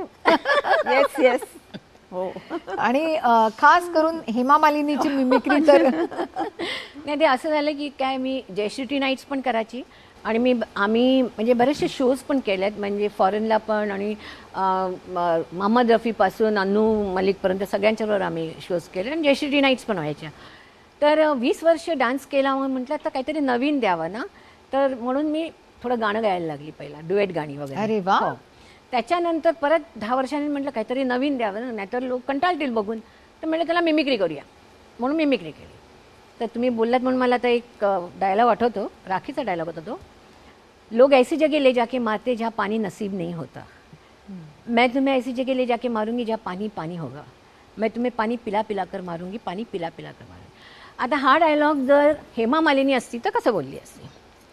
Yes yes. हो. आणि खास करून हेमा मालिनीची मिमिक्री तर नाही. ते असं झालं की काय, मी जयश्री नाईट्स पण करायची आणि आम्ही म्हणजे बरेचसे शोज पण केलेत, म्हणजे फॉरेनला पण, आणि मोहम्मद रफीपासून अन्नू मलिकपर्यंत सगळ्यांच्याबरोबर आम्ही शोज केले आणि जयश्री नाईट्स पण व्हायच्या. तर 20 वर्ष डान्स केला, म्हणून म्हटलं तर काहीतरी नवीन द्यावं ना. तर म्हणून मी थोडं गाणं गायला लागली, पहिला डुएट गाणी वगैरे. अरे वा. त्याच्यानंतर परत 10 वर्षांनी म्हटलं काहीतरी नवीन द्यावं ना, नाहीतर लोक कंटाळतील बघून. तर म्हटलं त्याला मिमिक्री करूया, म्हणून मिमिक्री केली. तर तुम्ही बोललात म्हणून मला आता एक डायलॉग आठवतो, राखीचा डायलॉग होता तो. लोग ऐसी जगह ले जाके मारते जहाँ पानी नसीब नहीं होता, मैं तुम्हें ऐसी जगह ले जाके मारूंगी जहाँ पानी पानी होगा, मैं तुम्हें पानी पिला पिला कर मारूंगी, पानी पिला पिला कर मारूंगी. आता हा डायलॉग जर हेमा मालिनी असती तर कसं बोलली असती.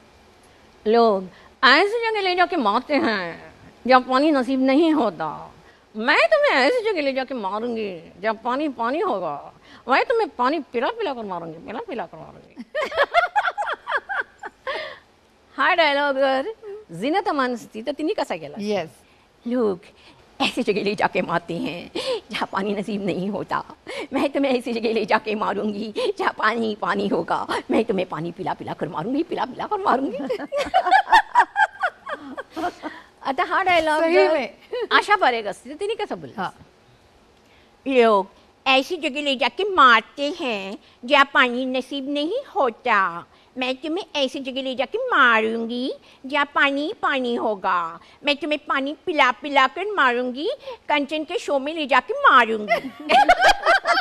लोग ऐसी जगह ले जाके मारते हैं जहाँ पानी नसीब नहीं होता, मैं तुम्हें ऐसी जगह ले जाके मारूंगी जहाँ पानी पानी होगा, मैं तुम्हें पानी पिला पिला कर मारूंगी, पिला पिला कर मारूंगी. हा डायलॉग जर झीनत अमान असती तर तिने कसा केला. येस. लोग ऐसी जगह ले जाके मारते हैं जहाँ पानी नसीब नहीं होता, मैं तुम्हें ऐसी जगह ले जाके मारूंगी जहाँ पानी पानी होगा, मैं तुम्हें पानी पिला पिला कर मारूंगी, पिला पिला कर मारूंगी. आता हा डायलॉग आशा पारेख असते तर तिने कसं बोलला. लोग ऐसी जगह ले जाके मारते हैं जहाँ पानी नसीब नहीं होता, मैं तुम्हें ऐसी जगह ले जाके मारूंगी जहाँ पानी पानी होगा, मैं तुम्हें पानी पिला पिला कर मारूंगी, कंचन के शो में ले जाके मारूंगी.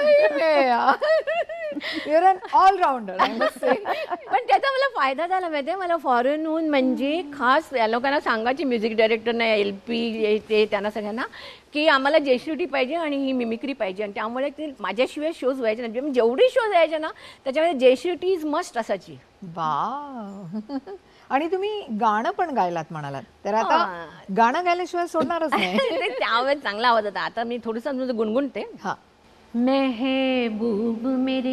You're an allrounder I must say. पण त्याचा मला फायदा झाला माहितीये, मला फॉरेनहून म्हणजे खास या लोकांना सांगायची, म्युझिक डायरेक्टरना, LP ते त्यांना सगळ्यांना, की आम्हाला जेसीटी पाहिजे आणि ही मिमिक्री पाहिजे. आणि त्यामुळे ते माझ्याशिवाय शोज व्हायचे नाही. जेवढे शोज यायचे ना त्याच्यामध्ये जेसीटी इज मस्ट असायची. वाव. आणि तुम्ही गाणं पण गायलात म्हणालात, तर आता गाणं गायल्याशिवाय सोडणारच नाही. त्यावेळेस चांगला आवाज होता. आता मी थोडंसं गुणगुणते. हा. महबूब मेरे,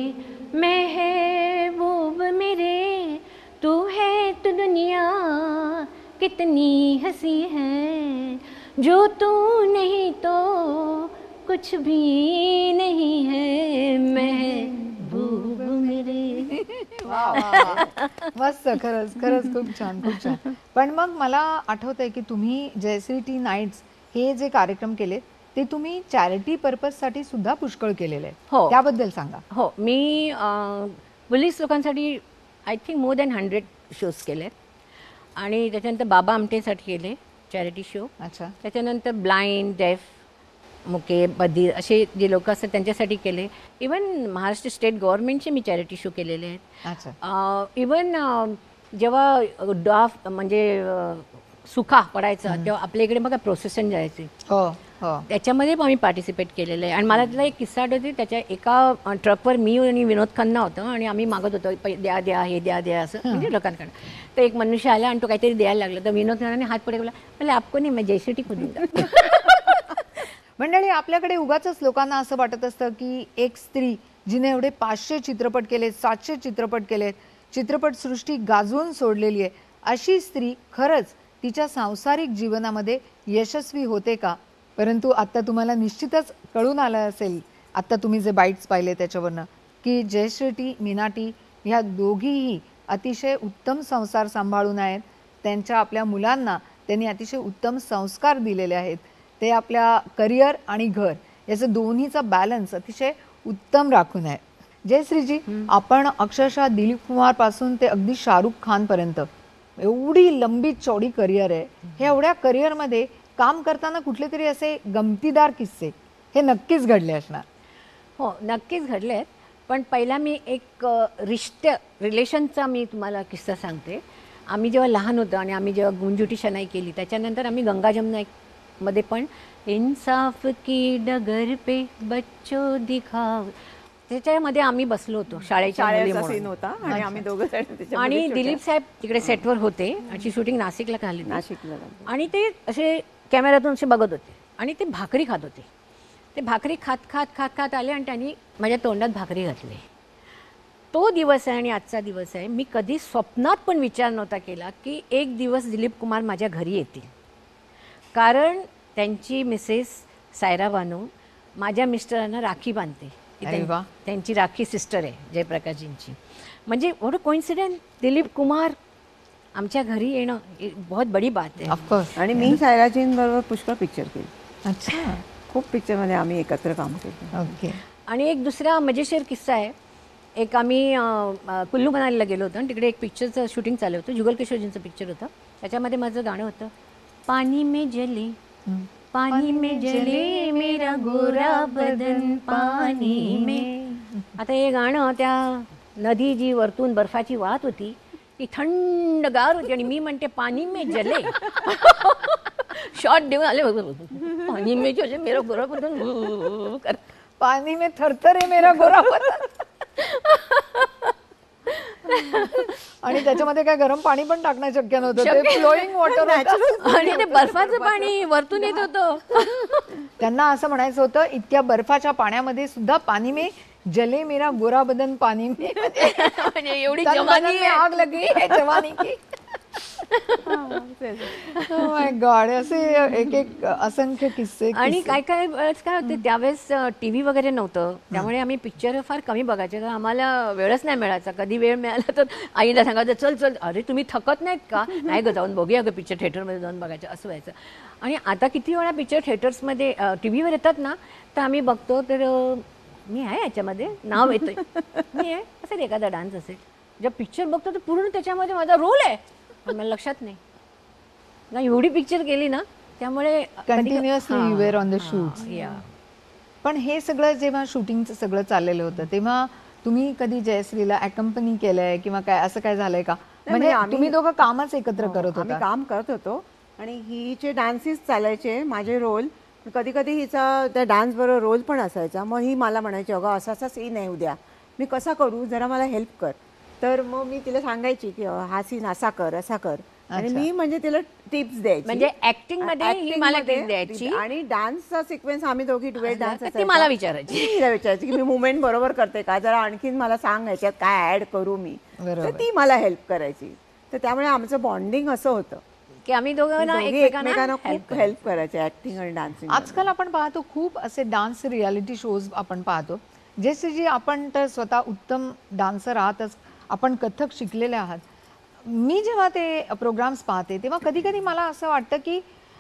महबूब मेरे, तू है तो दुनिया कितनी हंसी है, जो तू नहीं तो कुछ भी नहीं है, महबूब मेरे. मस्त. खरंच खरंच खूप छान, खूप छान. पण मग मला आठवतंय की तुम्ही जयश्री टी नाईट्स हे जे कार्यक्रम केले ते तुम्ही चॅरिटी पर्पज साठी सुद्धा पुष्कळ केलेले आहे. हो. त्याबद्दल सांगा. हो, मी पोलीस लोकांसाठी I think more than 100 shows केले. आणि त्याच्यानंतर बाबा आमटेसाठी केले चॅरिटी शो. अच्छा. त्याच्यानंतर ब्लाइंड, डेफ, मुके, बधीर असे जे लोक असतात त्यांच्यासाठी केले. इवन महाराष्ट्र स्टेट गव्हर्नमेंटचे मी चॅरिटी शो केलेले आहेत. अच्छा. इवन जेव्हा डाफ म्हणजे सुखा पडायचा तेव्हा आपल्या इकडे बघा प्रोसेशन जायचे. हो हो. त्याच्यामध्ये पण आम्ही पार्टिसिपेट केलेलं आहे. आणि मला त्याला एक किस्सा आठवते. त्याच्या एका ट्रकवर मी आणि विनोद खन्ना होतं आणि आम्ही मागत होतो द्या द्या हे द्या द्या असं म्हणजे लोकांकडे. तर एक मनुष्य आला आणि तो काहीतरी द्यायला लागला. तर विनोद खन्नाने हात पुढे बोला, मला आपको नाही, मैं जयश्री को दूंगा. मंडळी, आपल्याकडे उगाच लोकांना असं वाटत असतं की एक स्त्री जिने एवढे 500 चित्रपट केलेत, 700 चित्रपट केलेत, चित्रपटसृष्टी गाजवून सोडलेली आहे, अशी स्त्री खरंच तिच्या सांसारिक जीवनामध्ये यशस्वी होते का? परंतु आता तुम्हाला निश्चितच कळून आलं असेल, आता तुम्ही जे बाईट्स पाहिले त्याच्यावरनं, की जयश्री टी, मीना टी ह्या दोघीही अतिशय उत्तम संसार सांभाळून आहेत. त्यांच्या आपल्या मुलांना त्यांनी अतिशय उत्तम संस्कार दिलेले आहेत. ते आपल्या करिअर आणि घर याचं दोन्हीचा बॅलन्स अतिशय उत्तम राखून आहे. जयश्रीजी, आपण अक्षरशः दिलीप कुमार पासून ते अगदी शाहरुख खान पर्यंत एवढी लंबी चौडी करिअर आहे. हे एवढ्या करिअरमध्ये काम करताना कुठले तरी असे गमतीदार किस्से हे नक्कीच घडले असणार. हो, नक्कीच घडले आहेत. पण पहिला मी एक रिलेशनचा मी तुम्हाला किस्सा सांगते. आम्ही जेव्हा लहान होतो आणि आम्ही जेव्हा गुंजुटी शनाई केली त्याच्यानंतर आम्ही गंगा जमुना मध्ये पण इंसाफ की डगर पे बच्चो दिखाव त्याच्यामध्ये आम्ही बसलो होतो शाळेच्या सीन होता आणि आम्ही दोघं आणि दिलीप साहेब तिकडे सेटवर होते. आणि शूटिंग नाशिकला झाली. नाशिकला. आणि ते असे कॅमेऱ्यातून असे बघत होते आणि ते भाकरी खात होते. ते भाकरी खात खात खात खात आले आणि त्यांनी माझ्या तोंडात भाकरी घातली. तो दिवस आहे आणि आजचा दिवस आहे. मी कधी स्वप्नात पण विचार नव्हता केला की एक दिवस दिलीप कुमार माझ्या घरी येतील. कारण त्यांची मिसेस सायरा बानू माझ्या मिस्टरांना राखी बांधते. त्यांची राखी सिस्टर आहे जयप्रकाशजींची. म्हणजे what a coincident, Dilip Kumar आमच्या घरी येणं बहुत बडी बात आहे. ऑफकोर्स. आणि मी सायराजींबरोबर पुष्कळ पिक्चर केले. अच्छा. खूप पिक्चरमध्ये आम्ही एकत्र काम केलं. ओके. आणि एक दुसरा मजेशीर किस्सा आहे. एक आम्ही कुल्लू मनालीला गेलो होतो आणि तिकडे एक पिक्चरचं शूटिंग चालू होतं. जुगल किशोरजींचं पिक्चर होतं. त्याच्यामध्ये माझं गाणं होतं, पानी में जले पानी में जले मेरा गोरा बदन पानी में. आता हे गाणं त्या नदी जी वरतून बर्फाची वाहत होती ती थंडगार होती आणि मी म्हणते पानी में जले. शॉट देऊन आले, पानी में जले मेरा गोरा बदन, पानी में थरथर आहे मेरा गोरा बदन. आणि त्याच्यामध्ये काय गरम पाणी पण टाकणं शक्य नव्हतं. ते फ्लोईंग वॉटर आणि ते बर्फाचं पाणी वरतून येत होतं. त्यांना असं म्हणायचं होतं, इतक्या बर्फाच्या पाण्यामध्ये सुद्धा पाणी में जले मेरा गोरा बदन पाणी में. म्हणजे एवढी जवानी आग लगी है जवानी की. My god. असे एक एक असंख्य किस्से. आणि काय काय वेळेस काय होते, त्यावेळेस टीव्ही वगैरे नव्हतं, त्यामुळे आम्ही पिक्चर फार कमी बघायचे. कारण आम्हाला वेळच नाही मिळायचा. कधी वेळ मिळाला तर आईला सांगायचं, चल चल, अरे तुम्ही थकत नाहीत का? नाही ग, जाऊन बघूया ग पिक्चर, थिएटरमध्ये जाऊन बघायचं, असं व्हायचं. आणि आता किती वेळा पिक्चर थिएटर्समध्ये टीव्हीवर येतात ना, तर आम्ही बघतो, तर मी आहे याच्यामध्ये, नाव येतोय, मी आहे असेल, एखादा डान्स असेल. जेव्हा पिक्चर बघतो तर पूर्ण त्याच्यामध्ये माझा रोल आहे, पण मला लक्षात नाही ना. एवढी पिक्चर केली ना, त्यामुळे continuously you were on the shoots. पण हे सगळं जेव्हा शूटिंगचं सगळं चाललेलं होतं तेव्हा तुम्ही कधी जयश्रीला अकंपनी केलंय किंवा काय असं काय झालंय का? म्हणजे तुम्ही दोघं कामच एकत्र करत आम्ही होता? काम करत होतो आणि हिचे डान्सेस चालायचे, माझे रोल. कधी कधी हिचा त्या डान्स बरोबर रोल पण असायचा. मग ही मला म्हणायची अगं असा असा सीन आहे उद्या, मी कसा करू, जरा मला हेल्प कर. तर मग मी तिला सांगायची की हा सीन असा कर असा कर, आणि मी म्हणजे तिला टिप्स द्यायची. म्हणजे ऍक्टिंग मध्ये ही मला टिप्स द्यायची आणि डान्सचा सिक्वेन्स आम्ही दोघी डुएट डान्स ती मला विचारायची. तिला विचारायची की मी मुवमेंट बरोबर करते का, जरा आणखीन मला सांग याच्यात काय ऍड करू मी. तर ती मला हेल्प करायची. तर त्यामुळे आमचं बॉन्डिंग असं होतं की आम्ही दोघांना एकमेकांना खूप हेल्प करायचे ऍक्टिंग आणि डान्सिंग. आजकाल आपण पाहतो खूप असे डान्स रियालिटी शोज आपण पाहतो. जसे आपण तर स्वतः उत्तम डान्सर आहातच, आपण कथक शिकलेले आहात. मी जेव्हा ते प्रोग्राम्स पाहते तेव्हा कधी कधी मला असं वाटतं की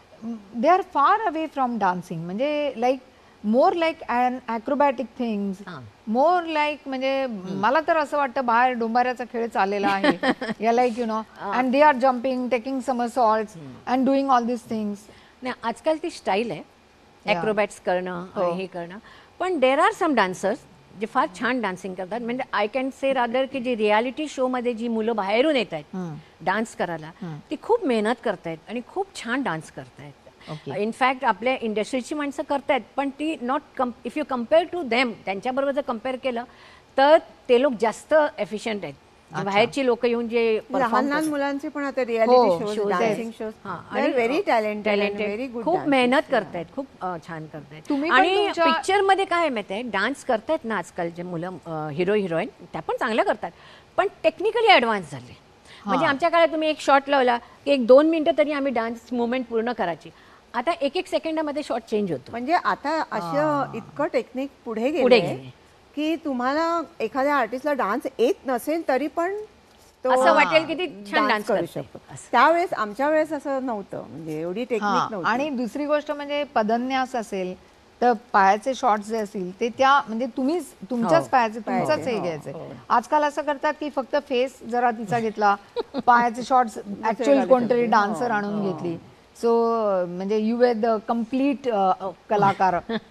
they are far away from dancing. म्हणजे like more like an acrobatic things, more like म्हणजे मला तर असं वाटतं बाहेर डोंबाऱ्याचा खेळ चाललेला आहे yeah like you know, and they are jumping, taking somersaults and doing all this things. नाही, आजकाल ती स्टाईल आहे ॲक्रोबॅट्स करणं हे करणं. पण देर आर सम डान्सर्स जे फार छान डान्सिंग करतात. म्हणजे आय कॅन से रादर की जी रियालिटी शो मध्ये जी मुलं बाहेरून येत आहेत डान्स करायला, ती खूप मेहनत करतायत आणि खूप छान डान्स करतायत. इनफॅक्ट आपल्या इंडस्ट्रीची माणसं करतायत, पण ती not if you compare to them, त्यांच्याबरोबर जर कम्पेअर केलं तर ते लोक जास्त एफिशियंट आहेत. बाहेरची लोक येऊन जे लहान लहान मुलांचे पण आता reality shows, dancing shows, very talented, very good, खूप मेहनत करतायत, खूप छान करतायत. आणि पिक्चर मध्ये काय माहिती आहे, डान्स करतायत ना आजकाल जे मुलं, हिरो हिरोईन, त्या पण चांगल्या करतात, पण टेक्निकली ऍडव्हान्स झाले. म्हणजे आमच्या काळात तुम्ही एक शॉट लावला की 1-2 मिनिटं तरी आम्ही डान्स मुवमेंट पूर्ण करायची. आता 1-1 सेकंदामध्ये शॉट चेंज होतो. म्हणजे आता असं इतकं टेक्निक पुढे गेले की तुम्हाला एखाद्या आर्टिस्टला डान्स येत नसेल तरी पण असं वाटेल की ती छान डान्स करू शकतो. त्यावेळेस आमच्या वेळेस असं नव्हतं, म्हणजे एवढी टेक्निक नव्हती. आणि दुसरी गोष्ट म्हणजे पदन्यास असेल तर पायाचे शॉट्स जे असतील ते त्या म्हणजे तुम्हीच तुमच्याच पायाचे तुमचाच हे घ्यायचे. आजकाल असं करतात की फक्त फेस जरा तिचा घेतला, पायाचे शॉट्स ऍक्च्युअल कोणतरी डान्सर आणून घेतली. सो म्हणजे यू वर द कम्प्लीट कलाकार.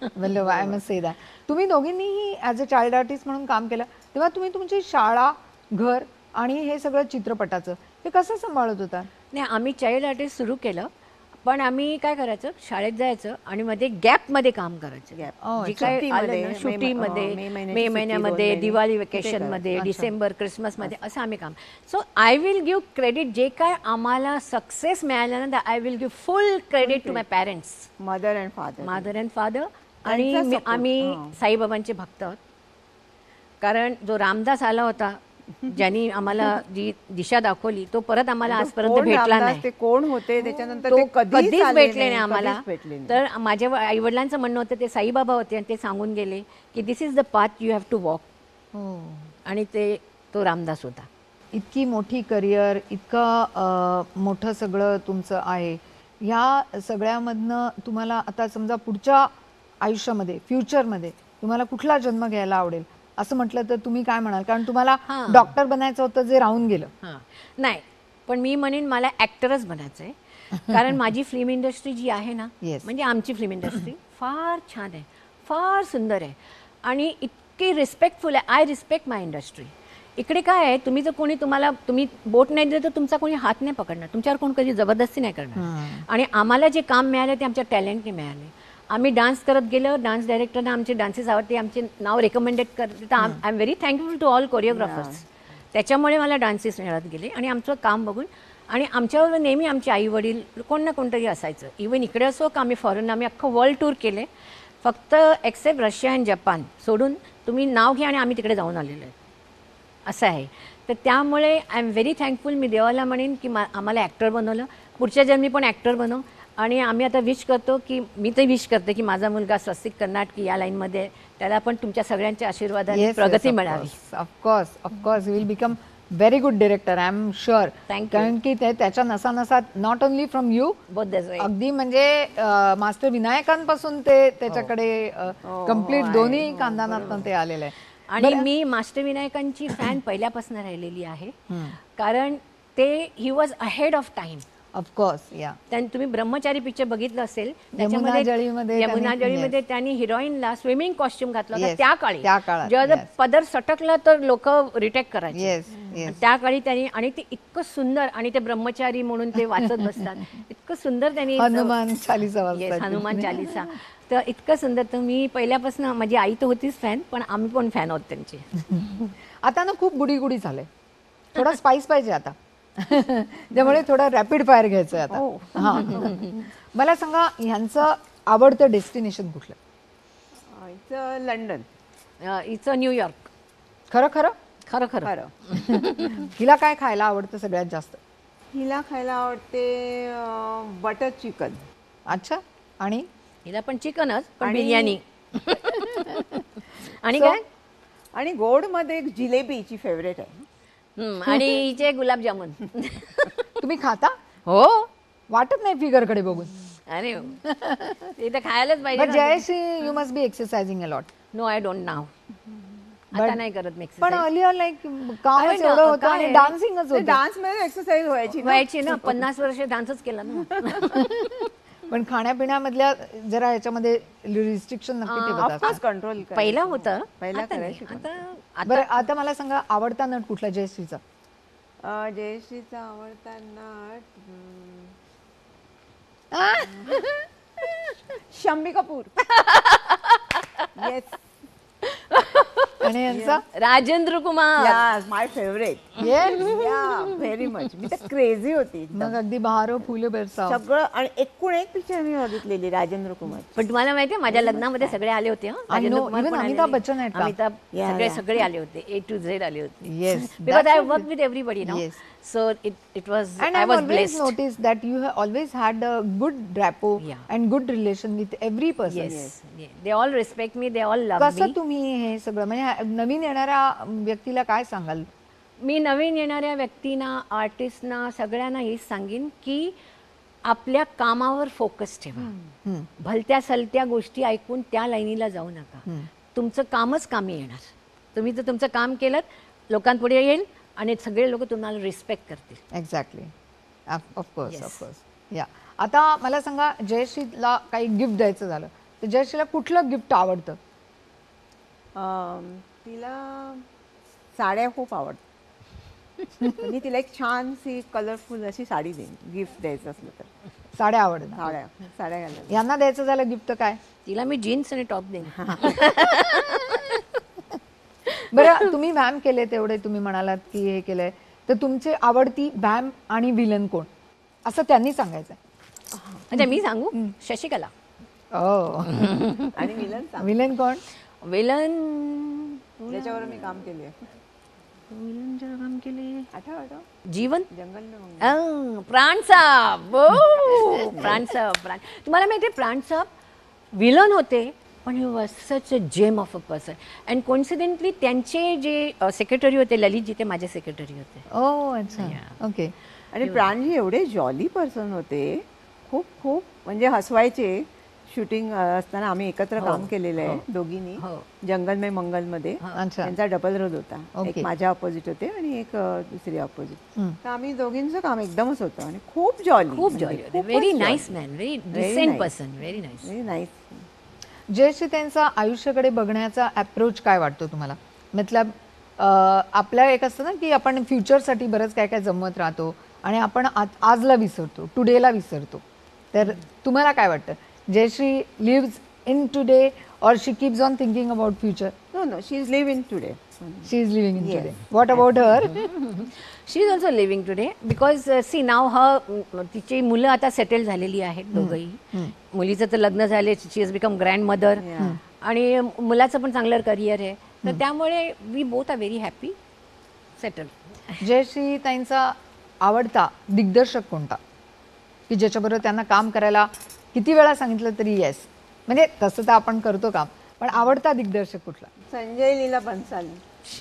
I must say that. तुम्ही दोघींनीही ॲज अ चाइल्ड आर्टिस्ट म्हणून काम केलं, तेव्हा तुम्ही तुमची शाळा, घर आणि हे सगळं चित्रपटाचं हे कसं सांभाळत होता? नाही, आम्ही चाइल्ड आर्टिस्ट सुरू केलं, पण आम्ही काय करायचं, शाळेत जायचं आणि मध्ये गॅप मध्ये काम करायचं. जे काय आलं सुट्टीमध्ये, मे महिन्यामध्ये, दिवाळी वेकेशन मध्ये, डिसेंबर, क्रिसमस मध्ये असं आम्ही काम. So I will give credit, जे काय आम्हाला सक्सेस मिळालं ना, I will give full credit to my parents, mother and father. आणि आम्ही साईबाबांचे भक्त आहोत. कारण जो रामदास आला होता, ज्यांनी आम्हाला जी दिशा दाखवली, तो परत आम्हाला आजपर्यंत भेटला नाही. ते कोण होते त्याच्यानंतर ते कधीच भेटले नाही आम्हाला. तर माझ्या आई वडिलांचं म्हणणं होतं ते साईबाबा होते आणि ते सांगून गेले की this is the path you have to walk. आणि तो रामदास होता. इतकी मोठी करिअर, इतकं मोठं सगळं तुमचं आहे, ह्या सगळ्यामधनं तुम्हाला आता समजा पुढच्या आयुष्यामध्ये, फ्युचरमध्ये तुम्हाला कुठला जन्म घ्यायला आवडेल असं म्हटलं तर तुम्ही काय म्हणाल? कारण तुम्हाला डॉक्टर बनायचं होतं जे राहून गेलं. नाही, पण मी म्हणेन मला ऍक्टरच बनायचं आहे. कारण माझी फिल्म इंडस्ट्री जी आहे ना, म्हणजे आमची फिल्म इंडस्ट्री फार छान आहे, फार सुंदर आहे आणि इतकी रिस्पेक्टफुल आहे. I respect my industry. इकडे काय आहे, तुम्ही जर कोणी तुम्ही बोट नाही दिलं तर तुमचा कोणी हात नाही पकडणार, तुमच्यावर कोण कधी जबरदस्ती नाही करणार. आणि आम्हाला जे काम मिळालं ते आमच्या टॅलेंटने मिळाले. आम्ही डान्स करत गेलो, डान्स डायरेक्टरना आमचे डान्सेस आवडते, आमचे नाव रेकमेंडेड करते. तर I am very thankful to all choreographers. त्याच्यामुळे मला डान्सेस मिळत गेले आणि आमचं काम बघून. आणि आमच्यावर नेहमी आमचे आई वडील कोण ना कोणतरी असायचं. इवन इकडे असो का आम्ही फॉरेन, आम्ही अख्खं वर्ल्ड टूर केले. फक्त एक्सेप्ट रशिया अँड जपान सोडून तुम्ही नाव घ्या आणि आम्ही तिकडे जाऊन आलेलो आहे, असं आहे. तर त्यामुळे आय एम व्हेरी थँकफुल. मी देवाला म्हणेन की आम्हाला ॲक्टर बनवलं, पुढच्या जन्मी पण ॲक्टर बनव. आणि आम्ही आता विश करतो की मी तर विश करते की माझा मुलगा स्वस्तिक कर्नाटकी या लाईनमध्ये, त्याला पण तुमच्या सगळ्यांच्या आशीर्वादाने प्रगती मिळावी. Of course will become very good director, I am sure. कारण की त्याच्या नसानसात नॉट ओनली फ्रॉम यू, अगदी म्हणजे मास्टर विनायकांपासून ते त्याच्याकडे कम्प्लीट दोन्ही खानदानातून ते आलेलं आहे. आणि मी मास्टर विनायकांची फॅन पहिल्यापासून राहिलेली आहे. कारण ते he was ahead of time. Of course yeah त्यांनी तुम्ही ब्रह्मचारी पिक्चर बघितलं असेल यमुना जळीमध्ये यमुना त्यांनी- जळीमध्ये त्यांनी हिरोईनला स्विमिंग कॉस्ट्युम घातलं होतं Yes, त्या काळी. त्या काळात, जेव्हा जर yes. पदर सटकला तर लोक रिटेक करायचे. येस आणि येस त्या काळी त्यांनी आणि ते इतकं सुंदर आणि ते ब्रह्मचारी म्हणून ते वाचत बसतात इतकं सुंदर त्यांनी हनुमान चालीसा Yes, वाजतात हनुमान चालीसा. तर इतकं सुंदर. तर मी पहिल्यापासून माझी आई तर होतीच फॅन पण आम्ही पण फॅन आहोत त्यांची. आता ना खूप गुडी गुडी झालंय थोडा स्पाइस पाहिजे आता त्यामुळे थोडं रॅपिड फायर घ्यायचंय आता हा मला सांगा ह्यांचं आवडतं डेस्टिनेशन कुठलं? इथं लंडन. इथं न्यूयॉर्क. खरं खरं खरं खरं. खरं. हिला काय खायला आवडतं सगळ्यात जास्त? हिला खायला आवडते बटर चिकन. अच्छा आणि हिला पण चिकनच पण आणि- बिर्याणी. आणि So- काय आणि गोड मध्ये एक जिलेबी हिची फेवरेट आहे. आणि हिचे गुलाबजामुन. तुम्ही खाता? हो. वाटत नाही फिगर कडे बघून. अरे ते तर खायलाच बट पाहिजे. Jayshree you must be exercising a lot. No I don't now. आता नाही करत मी पण exercise. अर्लियर लाईक कामच अरे ना, एवढं होतं काय आणि आहे? डान्सिंगच होतं. डान्स मध्ये एक्सरसाइज व्हायची ना. व्हायची ना 50 वर्ष डान्सच केला ना. पण खाण्यापिण्यामधल्या जरा ह्याच्यामध्ये रिस्ट्रिक्शन नक्की ठेवत ऑफकोर्स असतात. कंट्रोल पहिला होतं पहिला आता नाही. करायची. आता बरं आता मला सांगा आवडता नट कुठला जयश्रीचा? जयश्रीचा आवडता नट शम्मी कपूर. येस आणि यांचा Rajendra Kumar. My favourite. Yes. Yeah very much. मी तर क्रेझी होती एकदम. मग अगदी बहारो फुले बरसाव. सगळं आणि एकूण एक पिक्चर मी बघितलेली राजेंद्र कुमार. पण तुम्हाला माहितीये माझ्या लग्नामध्ये सगळे आले होते. हं. I Rajendra know, Kumar even पण अमिताभ आलेले. बच्चन आहेत का? अमिताभ Yeah, सगळे yeah. सगळे आले होते. A to Z आले होते. Yes, Because that's I what worked with everybody now. Yes. So it was And I I've was always blessed. noticed that you have always had a good rapport Yeah. and good relation with every person. Yes. Yeah. They all respect me. They all love कसं me. तुम्ही हे सगळं म्हणजे नवीन येणाऱ्या व्यक्तीला काय सांगाल? मी नवीन येणाऱ्या व्यक्तींना आर्टिस्टना सगळ्यांना हेच सांगेन की आपल्या कामावर फोकस ठेवा. भलत्या सलत्या गोष्टी ऐकून त्या लाईनीला जाऊ नका. तुमचं कामच कामी येणार. तुम्ही जर तुमचं काम केलं लोकांपुढे येईल आणि सगळे लोक तुम्हाला रिस्पेक्ट करतील. एक्झॅक्टली ऑफकोर्स ऑफकोर्स या. आता मला सांगा जयश्रीला काही गिफ्ट द्यायचं झालं तर जयश्रीला कुठलं गिफ्ट आवडतं? तिला साड्या खूप आवडतात. मी तिला एक छानशी कलरफुल अशी साडी देईन गिफ्ट द्यायचं असलं तर. साड्या आवडतात. साड्या घालायला. यांना द्यायचं झालं गिफ्ट काय? तिला मी जीन्स आणि टॉप देईन. बरं तुम्ही व्हॅम केले तेवढे तुम्ही म्हणालात की हे केलंय तर तुमची आवडती व्हॅम आणि विलन कोण असं त्यांनी सांगायचं? म्हणजे मी सांगू शशिकला. आणि विलन कोण? विलन त्याच्यावर मी काम केले. विलन जरा काम केले. आठव जीवन जंगल प्राणसाहेब. प्राणसाहेब तुम्हाला माहिती आहे प्राणसाहेब विलन होते पण he was such a gem of a person. And coincidentally त्यांचे जे सेक्रेटरी होते ललितजी ते माझे सेक्रेटरी होते. अच्छा ओके. आणि प्राणजी एवढे जॉली पर्सन होते. खूप खूप म्हणजे हसवायचे. शूटिंग असताना आम्ही एकत्र काम केलेलं आहे दोघींनी. जंगल में मंगल मध्ये त्यांचा डबल रोल होता. एक माझ्या अपोजिट होते आणि एक दुसरी अपोजिट. तर आम्ही दोघींचं काम एकदमच होतं आणि खूप जॉली. खूप जॉली होते. Very nice man. Very decent person. Very nice. Very nice. Jayshree त्यांचा आयुष्याकडे बघण्याचा अप्रोच काय वाटतो तुम्हाला? मतलब आपल्या एक असतं ना की आपण फ्युचरसाठी बरंच काय काय जमवत राहतो आणि आपण आजला विसरतो, टुडेला विसरतो. तर तुम्हाला काय वाटतं जयश्री लिव्स इन टुडे और she keeps on thinking about future? No she is live in today. She is living in today. What about her? She is also living today because see now her तिची मुलं आता settle झालेली आहेत दोघंही. मुलीचं तर लग्न झाले. She is become grandmother आणि मुलाचं पण चांगलं करिअर आहे. तर त्यामुळे we both are very happy settle. Jayshree ताईंचा आवडता दिग्दर्शक कोणता की ज्याच्याबरोबर त्यांना काम करायला किती वेळा सांगितलं तरी येस म्हणजे तसं तर आपण करतो काम पण आवडता दिग्दर्शक कुठला? संजय लीला बन्साली.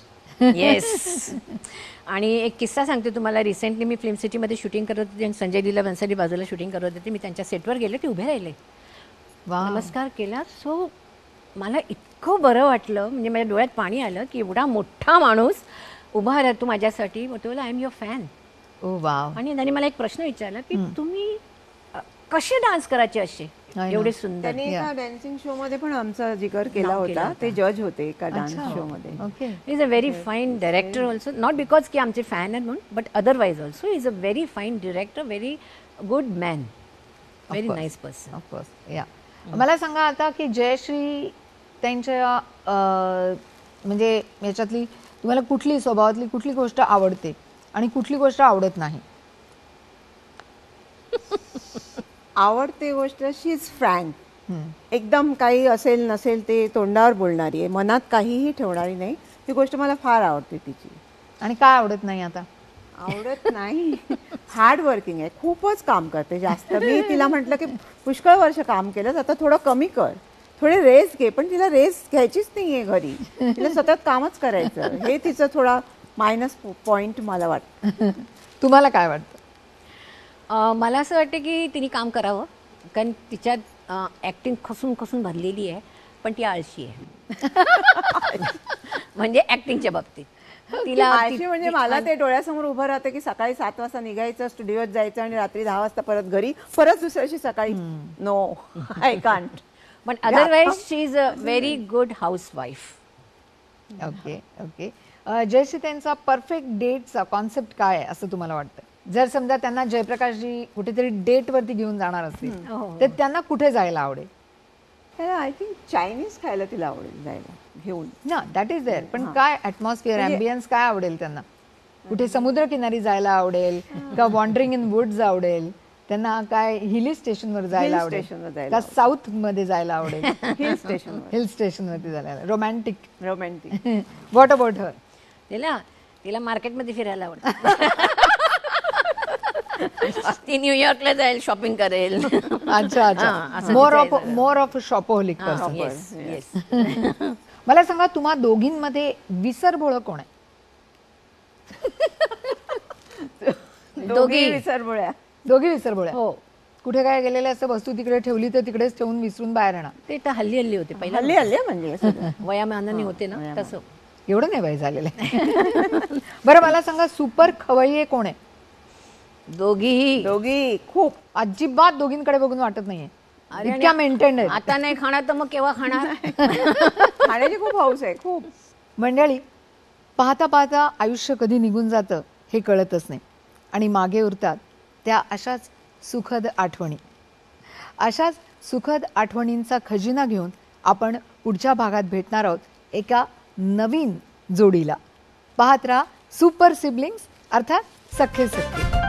येस. आणि एक किस्सा सांगते तुम्हाला. रिसेंटली मी फिल्म सिटीमध्ये शूटिंग करत होते आणि संजय लीला बन्साली बाजूला शूटिंग करत होते. मी त्यांच्या सेटवर गेले ते उभे राहिले. नमस्कार केला. सो मला इतकं बरं वाटलं म्हणजे माझ्या डोळ्यात पाणी आलं की एवढा मोठा माणूस उभा राहतो माझ्यासाठी. मग तो बोला I am your fan. Oh wow. आणि त्याने मला एक प्रश्न विचारला की तुम्ही कसे डान्स करायचे असे एवढे सुंदर. त्यांनी एका डान्सिंग शो मध्ये पण आमचा जिकर केला होता. ते जज होते एका डान्स शो मध्ये. Okay. Is a very fine director also, not because की आमचे फॅन आहेत म्हणून, but otherwise also is a very fine director, very good man, very nice person. Of course. Yeah मला सांगा आता की जयश्री त्यांच्या म्हणजे याच्यातली तुम्हाला कुठली स्वभावातली कुठली गोष्ट आवडते आणि कुठली गोष्ट आवडत नाही? आवडते गोष्ट शी इज फ्रँक. एकदम काही असेल नसेल ते तोंडावर बोलणारी आहे, मनात काहीही ठेवणारी नाही. ही गोष्ट मला फार आवडते तिची. आणि काय आवडत नाही आता? आवडत नाही, हार्ड वर्किंग आहे, खूपच काम करते जास्त. मी तिला म्हटलं की पुष्कळ वर्ष काम केलं, आता थोडं कमी कर, थोडे रेस्ट घे. पण तिला रेस्ट घ्यायचीच नाहीये घरी, तिला सतत कामच करायचं. हे तिचं थोडा मायनस पॉइंट मला वाटतं. तुम्हाला काय वाटतं? मला असं वाटतं की तिने काम करावं, कारण तिच्यात ॲक्टिंग खसून खसून भरलेली आहे, पण ती आळशी आहे. म्हणजे ॲक्टिंगच्या बाबतीत तिला आळशी म्हणजे मला ते डोळ्यासमोर उभं राहतं की सकाळी 7 वाजता निघायचं, स्टुडिओत जायचं आणि रात्री 10 वाजता परत घरी, परत दुसऱ्याशी सकाळी. No, I can't. पण otherwise she is a very good housewife. Okay okay. Jayshree त्यांचा परफेक्ट डेटचा कॉन्सेप्ट काय आहे असं तुम्हाला वाटतं? जर समजा त्यांना जयप्रकाशजी कुठेतरी डेट वरती घेऊन जाणार असतील तर त्यांना कुठे जायला आवडेल? आय थिंक चायनीज खायला तिला आवडेल जायला घेऊन. ना दॅट इज देअर. पण काय ॲटमॉस्फिअर ॲम्बियन्स काय आवडेल त्यांना? कुठे समुद्रकिनारी जायला आवडेल का वॉन्डरिंग इन वुड्स आवडेल? त्यांना काय हिल स्टेशनवर जायला आवडेल का साऊथ मध्ये जायला आवडेल? Hill station. हिल स्टेशन वरती जायला romantic. Romantic. What about her? तिला मार्केटमध्ये फिरायला आवडतं. ती न्यूयॉर्कला जाईल, शॉपिंग करेल. अच्छा अच्छा. More of shopaholic person. Yes yes. मला सांगा तुम्हा दोघींमध्ये विसरभोळ कोण आहे? दोघी विसरभोळ्या. दोघी विसरभोळ्या. हो. कुठे काय गेलेले असं वस्तू तिकडे ठेवली तर तिकडेच ठेवून विसरून बाहेर येणार. ते तर हल्ली हल्ली होते, पहिला हल्ली हल्ली म्हणजे वयामानाने होते ना तसं. एवढं नाही बाई झालेलं आहे. बरं मला सांगा सुपर खवय्ये कोण आहे? दोघी खूप. अजिबात दोघींकडे बघून वाटत नाहीये इतक्या मेंटेन आहे. आता नाही खाणार तर मग केव्हा खाणार? खाण्याची खूप हौस आहे, खूप. मंडळी, पाहता पाहता आयुष्य कधी निघून जातं हे कळतच नाही आणि मागे उरतात त्या अशाच सुखद आठवणी. अशाच सुखद आठवणींचा खजिना घेऊन आपण पुढच्या भागात भेटणार आहोत एका नवीन जोडीला. पाहत राहा सुपर सिबलिंग्स, अर्थात सख्खे सख्खे.